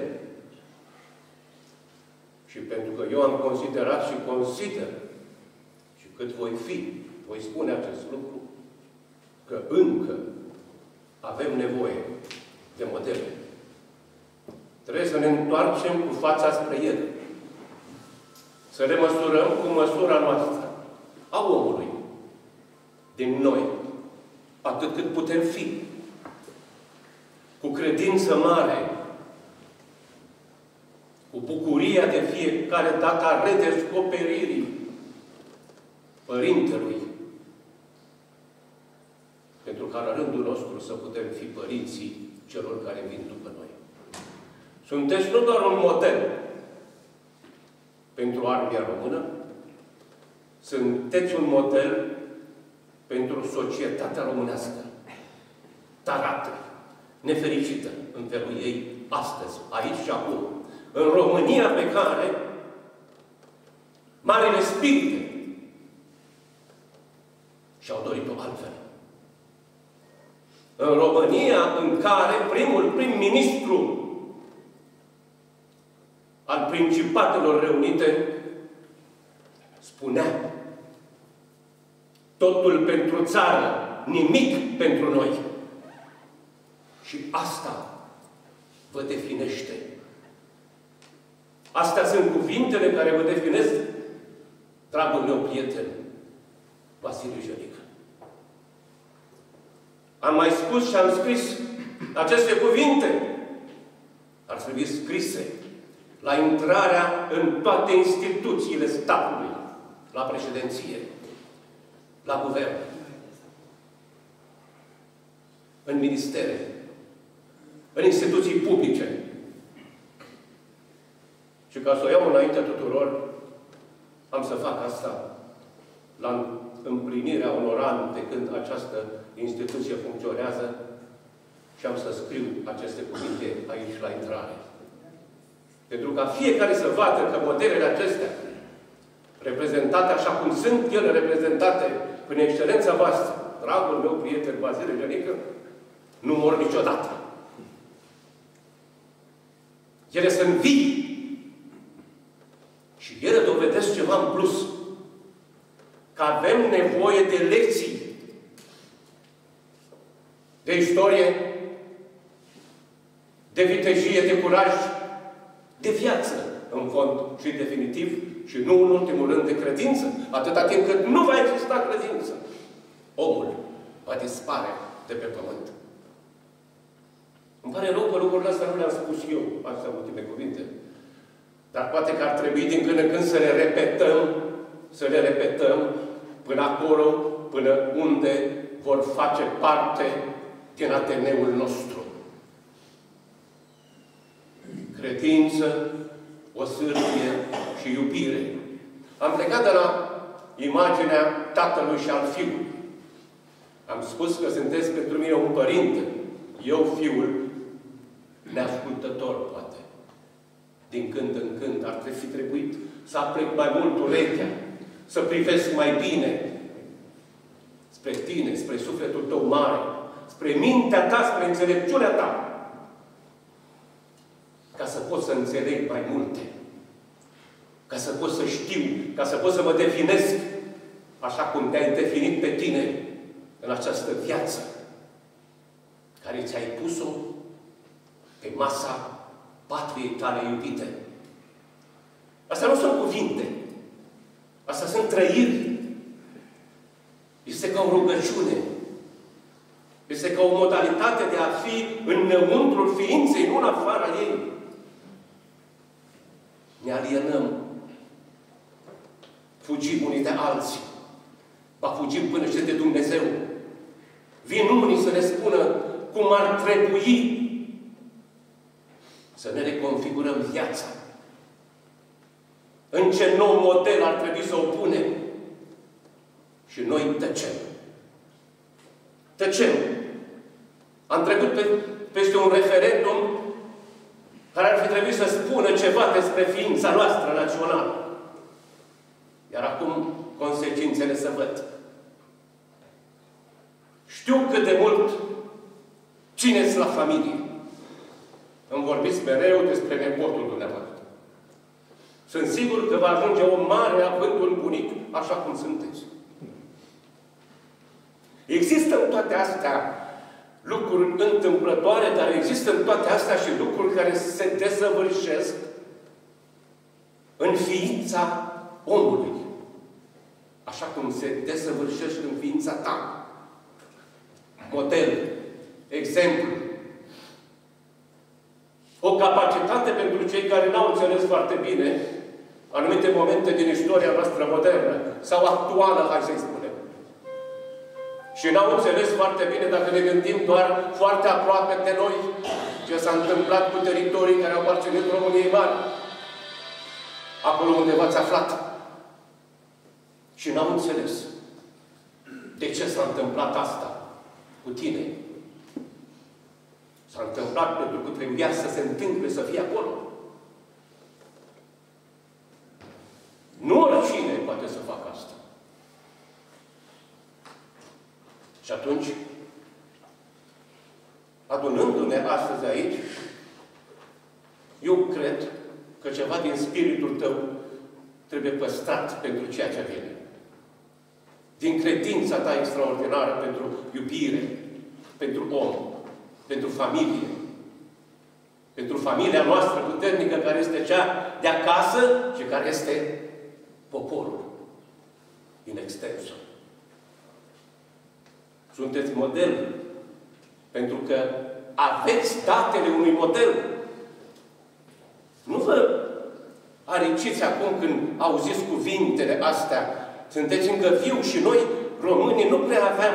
Și pentru că eu am considerat și consider, și cât voi fi, voi spune acest lucru, că încă avem nevoie de modele. Trebuie să ne întoarcem cu fața spre el. Să le măsurăm cu măsura noastră, a omului, din noi, atât cât putem fi, cu credință mare, cu bucuria de fiecare dată a redescoperirii Părintelui, pentru ca la rândul nostru să putem fi părinții celor care vin după noi. Sunteți nu doar un model pentru armia română, sunteți un model pentru societatea românească, tarată, nefericită în felul ei astăzi, aici și acum. În România pe care marile spirite și-au dorit-o altfel. În România în care primul prim-ministru al Principatelor Reunite spunea: totul pentru țară, nimic pentru noi. Și asta vă definește. Astea sunt cuvintele care vă definesc, dragul meu prieten, Vasile Jenică. Am mai spus și am scris aceste cuvinte. Ar trebui scrise la intrarea în toate instituțiile statului, la președinție, la guvern, în ministere, în instituții publice. Și ca să o iau înaintea tuturor, am să fac asta la împlinirea unor ani de când această instituție funcționează și am să scriu aceste cuvinte aici la intrare. Pentru ca fiecare să vadă că modelele acestea, reprezentate așa cum sunt ele reprezentate prin excelența voastră, dragul meu prieten Vasile Jenică, nu mor niciodată. Ele sunt vii. Și ele dovedesc ceva în plus. Că avem nevoie de lecții. De istorie, de vitejie, de curaj, de viață, în fond și definitiv, și nu în ultimul rând de credință. Atâta timp cât nu va exista credință, omul va dispare de pe pământ. Îmi pare rău că lucrurile astea nu le-am spus eu, astea ultime cuvinte. Dar poate că ar trebui din când în când să le repetăm, să le repetăm până acolo, până unde vor face parte din A D N-ul nostru. Credință, o sârgie și iubire. Am plecat de la imaginea Tatălui și al Fiului. Am spus că sunteți pentru mine un părinte. Eu, Fiul, neascultător, poate. Din când în când ar fi trebuit să aplec mai mult urechea, să privesc mai bine spre tine, spre sufletul tău mare, spre mintea ta, spre înțelepciunea ta, ca să pot să înțeleg mai multe, ca să pot să știu, ca să pot să mă definesc așa cum te-ai definit pe tine în această viață care ți-ai pus-o pe masa patriei tale iubite. Astea nu sunt cuvinte. Astea sunt trăiri. Este ca o rugăciune. Este ca o modalitate de a fi înăuntrul ființei, nu în afara ei. Ne alienăm. Fugim unii de alții. Ba fugim până și de Dumnezeu. Vin unii să ne spună cum ar trebui să ne reconfigurăm viața. în ce nou model ar trebui să o punem. Și noi tăcem. Tăcem. Am trecut pe, peste un referendum care ar fi trebuit să spună ceva despre ființa noastră națională. Iar acum consecințele se văd. Știu cât de mult țineți la familie. Îmi vorbiți mereu despre nepotul dumneavoastră. Sunt sigur că va ajunge o mare avânt un bunic, așa cum sunteți. Există în toate astea lucruri întâmplătoare, dar există în toate astea și lucruri care se desăvârșesc în ființa omului. Așa cum se desăvârșește în ființa ta. Model, exemplu, o capacitate pentru cei care n-au înțeles foarte bine anumite momente din istoria noastră modernă sau actuală, hai să-i spunem. Și n-au înțeles foarte bine dacă ne gândim doar foarte aproape de noi ce s-a întâmplat cu teritorii care au aparținut României Mari. Acolo unde v-ați aflat. Și n-au înțeles de ce s-a întâmplat asta cu tine. S-a întâmplat pentru că trebuia să se întâmple, să fie acolo. Nu oricine poate să facă asta. Și atunci, adunându-ne astăzi aici, eu cred că ceva din spiritul tău trebuie păstrat pentru ceea ce vine. Din credința ta extraordinară pentru iubire, pentru om, pentru familie, pentru familia noastră puternică care este cea de acasă și care este poporul in extenso. Sunteți model pentru că aveți datele unui model. Nu vă ariciți acum când auziți cuvintele astea. Sunteți încă viu și noi, românii, nu prea aveam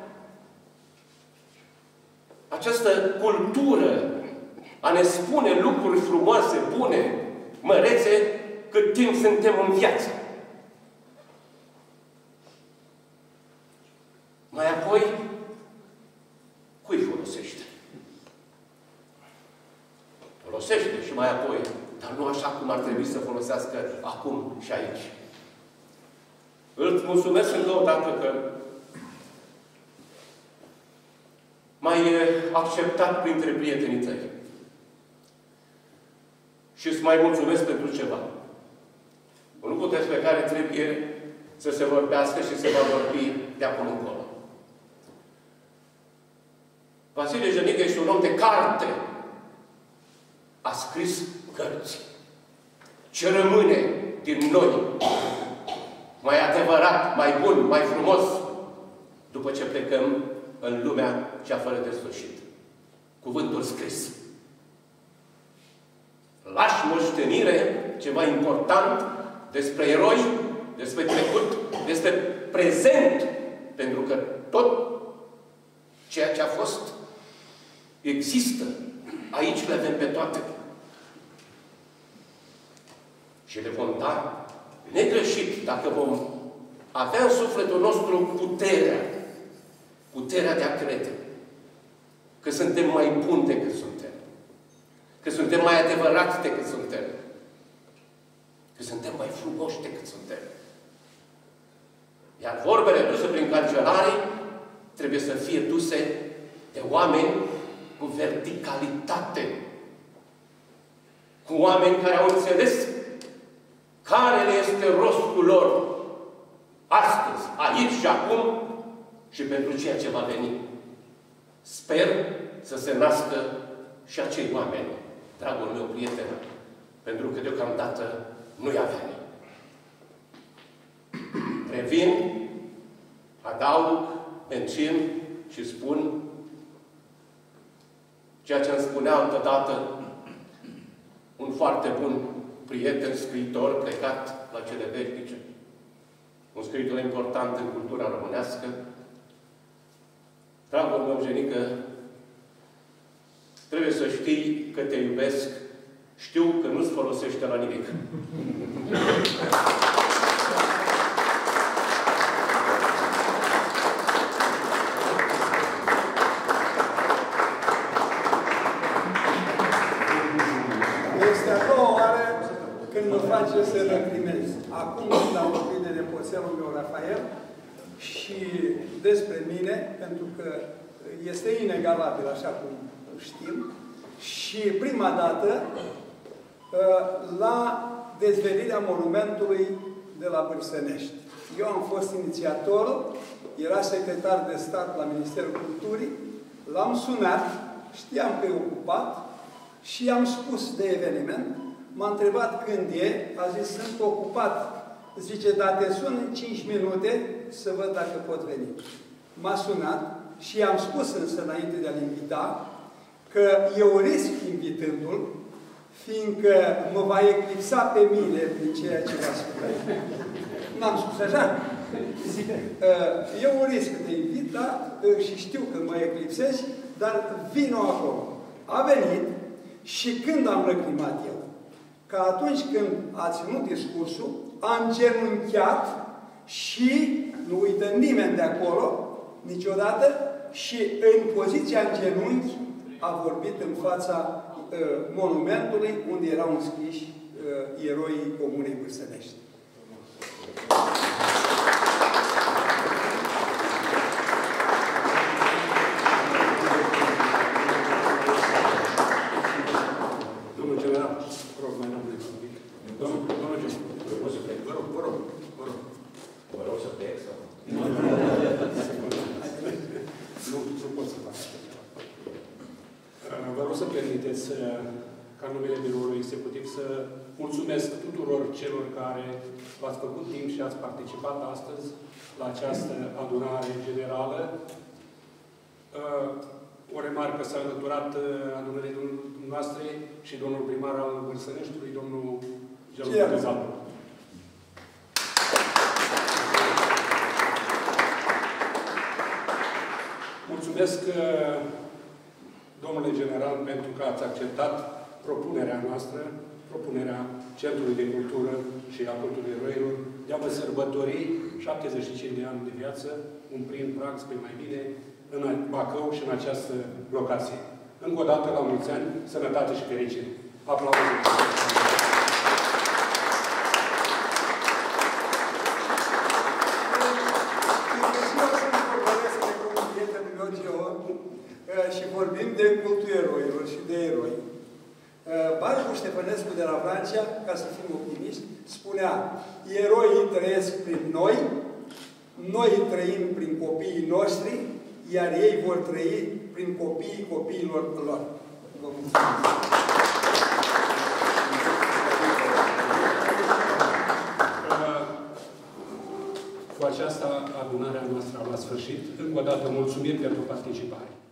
această cultură a ne spune lucruri frumoase, bune, mărețe, cât timp suntem în viață. Mai apoi, cui folosește? Folosește și mai apoi, dar nu așa cum ar trebui să folosească acum și aici. Îți mulțumesc încă o dată că m-ai acceptat printre prietenii tăi. Și îți mai mulțumesc pentru ceva. Un lucru despre care trebuie să se vorbească și să va vorbi de acum încolo. Vasile Jănică este un om de carte. A scris cărți. Ce rămâne din noi mai adevărat, mai bun, mai frumos după ce plecăm în lumea cea fără de sfârșit. Cuvântul scris. Lași moștenire, ceva important, despre eroi, despre trecut, despre prezent, pentru că tot ceea ce a fost există. Aici le avem pe toate. Și le vom da negreșit dacă vom avea în sufletul nostru puterea, puterea de a crede că suntem mai buni decât suntem, că suntem mai adevărați decât suntem, că suntem mai frumoși decât suntem. Iar vorbele duse prin cancelarii trebuie să fie duse de oameni cu verticalitate, cu oameni care au înțeles care le este rostul lor astăzi, aici și acum și pentru ceea ce va veni. Sper să se nască și acei oameni, dragul meu prieten, pentru că deocamdată nu-i avem. Revin, adaug, mențin și spun ceea ce îmi spunea altădată un foarte bun prieten, scriitor, plecat la cele veșnice. Un scriitor important în cultura românească. Dragul meu, Jănică, trebuie să știi că te iubesc știu că nu-ți folosește la nimic. Este a doua oară când mă face să lăcrimez. Acum când am vorbit de nepoțelul meu, Rafael, și despre mine, pentru că este inegalabil, așa cum știm, și prima dată la dezvelirea monumentului de la Bârsănești. Eu am fost inițiator, era secretar de stat la Ministerul Culturii, l-am sunat, știam că e ocupat, și i-am spus de eveniment, m-a întrebat când e, a zis, sunt ocupat. Zice, dar te sun în cinci minute să văd dacă pot veni. M-a sunat și i-am spus însă, înainte de a-l invita, că eu risc invitându-l, fiindcă mă va eclipsa pe mine prin ceea ce va spune. N-am spus așa? Zic, eu risc să te invit, da? Și știu că mă eclipsezi, dar vino acolo. A venit și când am lăcrimat eu? Că atunci când a ținut discursul, am genunchiat și, nu uită nimeni de acolo, niciodată, și în poziția în genunchi a vorbit în fața uh, monumentului unde erau înscriși uh, eroii Comunei Bârsănești. Domnul general, rog, mai rămâne un pic. Domnul general, vă rog, vă rog, vă rog. Vă rog să plec sau? Nu, nu pot să fac așa ceva. Vă rog să permiteți ca în numele Biroului Executiv să mulțumesc tuturor celor care v-ați făcut timp și ați participat astăzi la această adunare generală. O remarcă s-a alăturat adunării noastre și domnul primar al Bârsăneștiului, domnul Gelu Zalu. Mulțumesc, domnule general, pentru că ați acceptat propunerea noastră, propunerea Centrului de Cultură și a Culturii Eroilor, de a vă sărbători șaptezeci și cinci de ani de viață, un prim prag spre mai bine, în Bacău și în această locație. Încă o dată, la mulți ani, sănătate și fericire. Aplauze! Și vorbim de cultul eroilor și de eroi. Barbu Ștefănescu de la Francia, ca să fim optimiști, spunea: eroii trăiesc prin noi, noi trăim prin copiii noștri, iar ei vor trăi prin copiii copiilor lor. Vă mulțumesc! Cu aceasta, adunarea noastră a luat sfârșit. Încă o dată, mulțumiri pentru participare.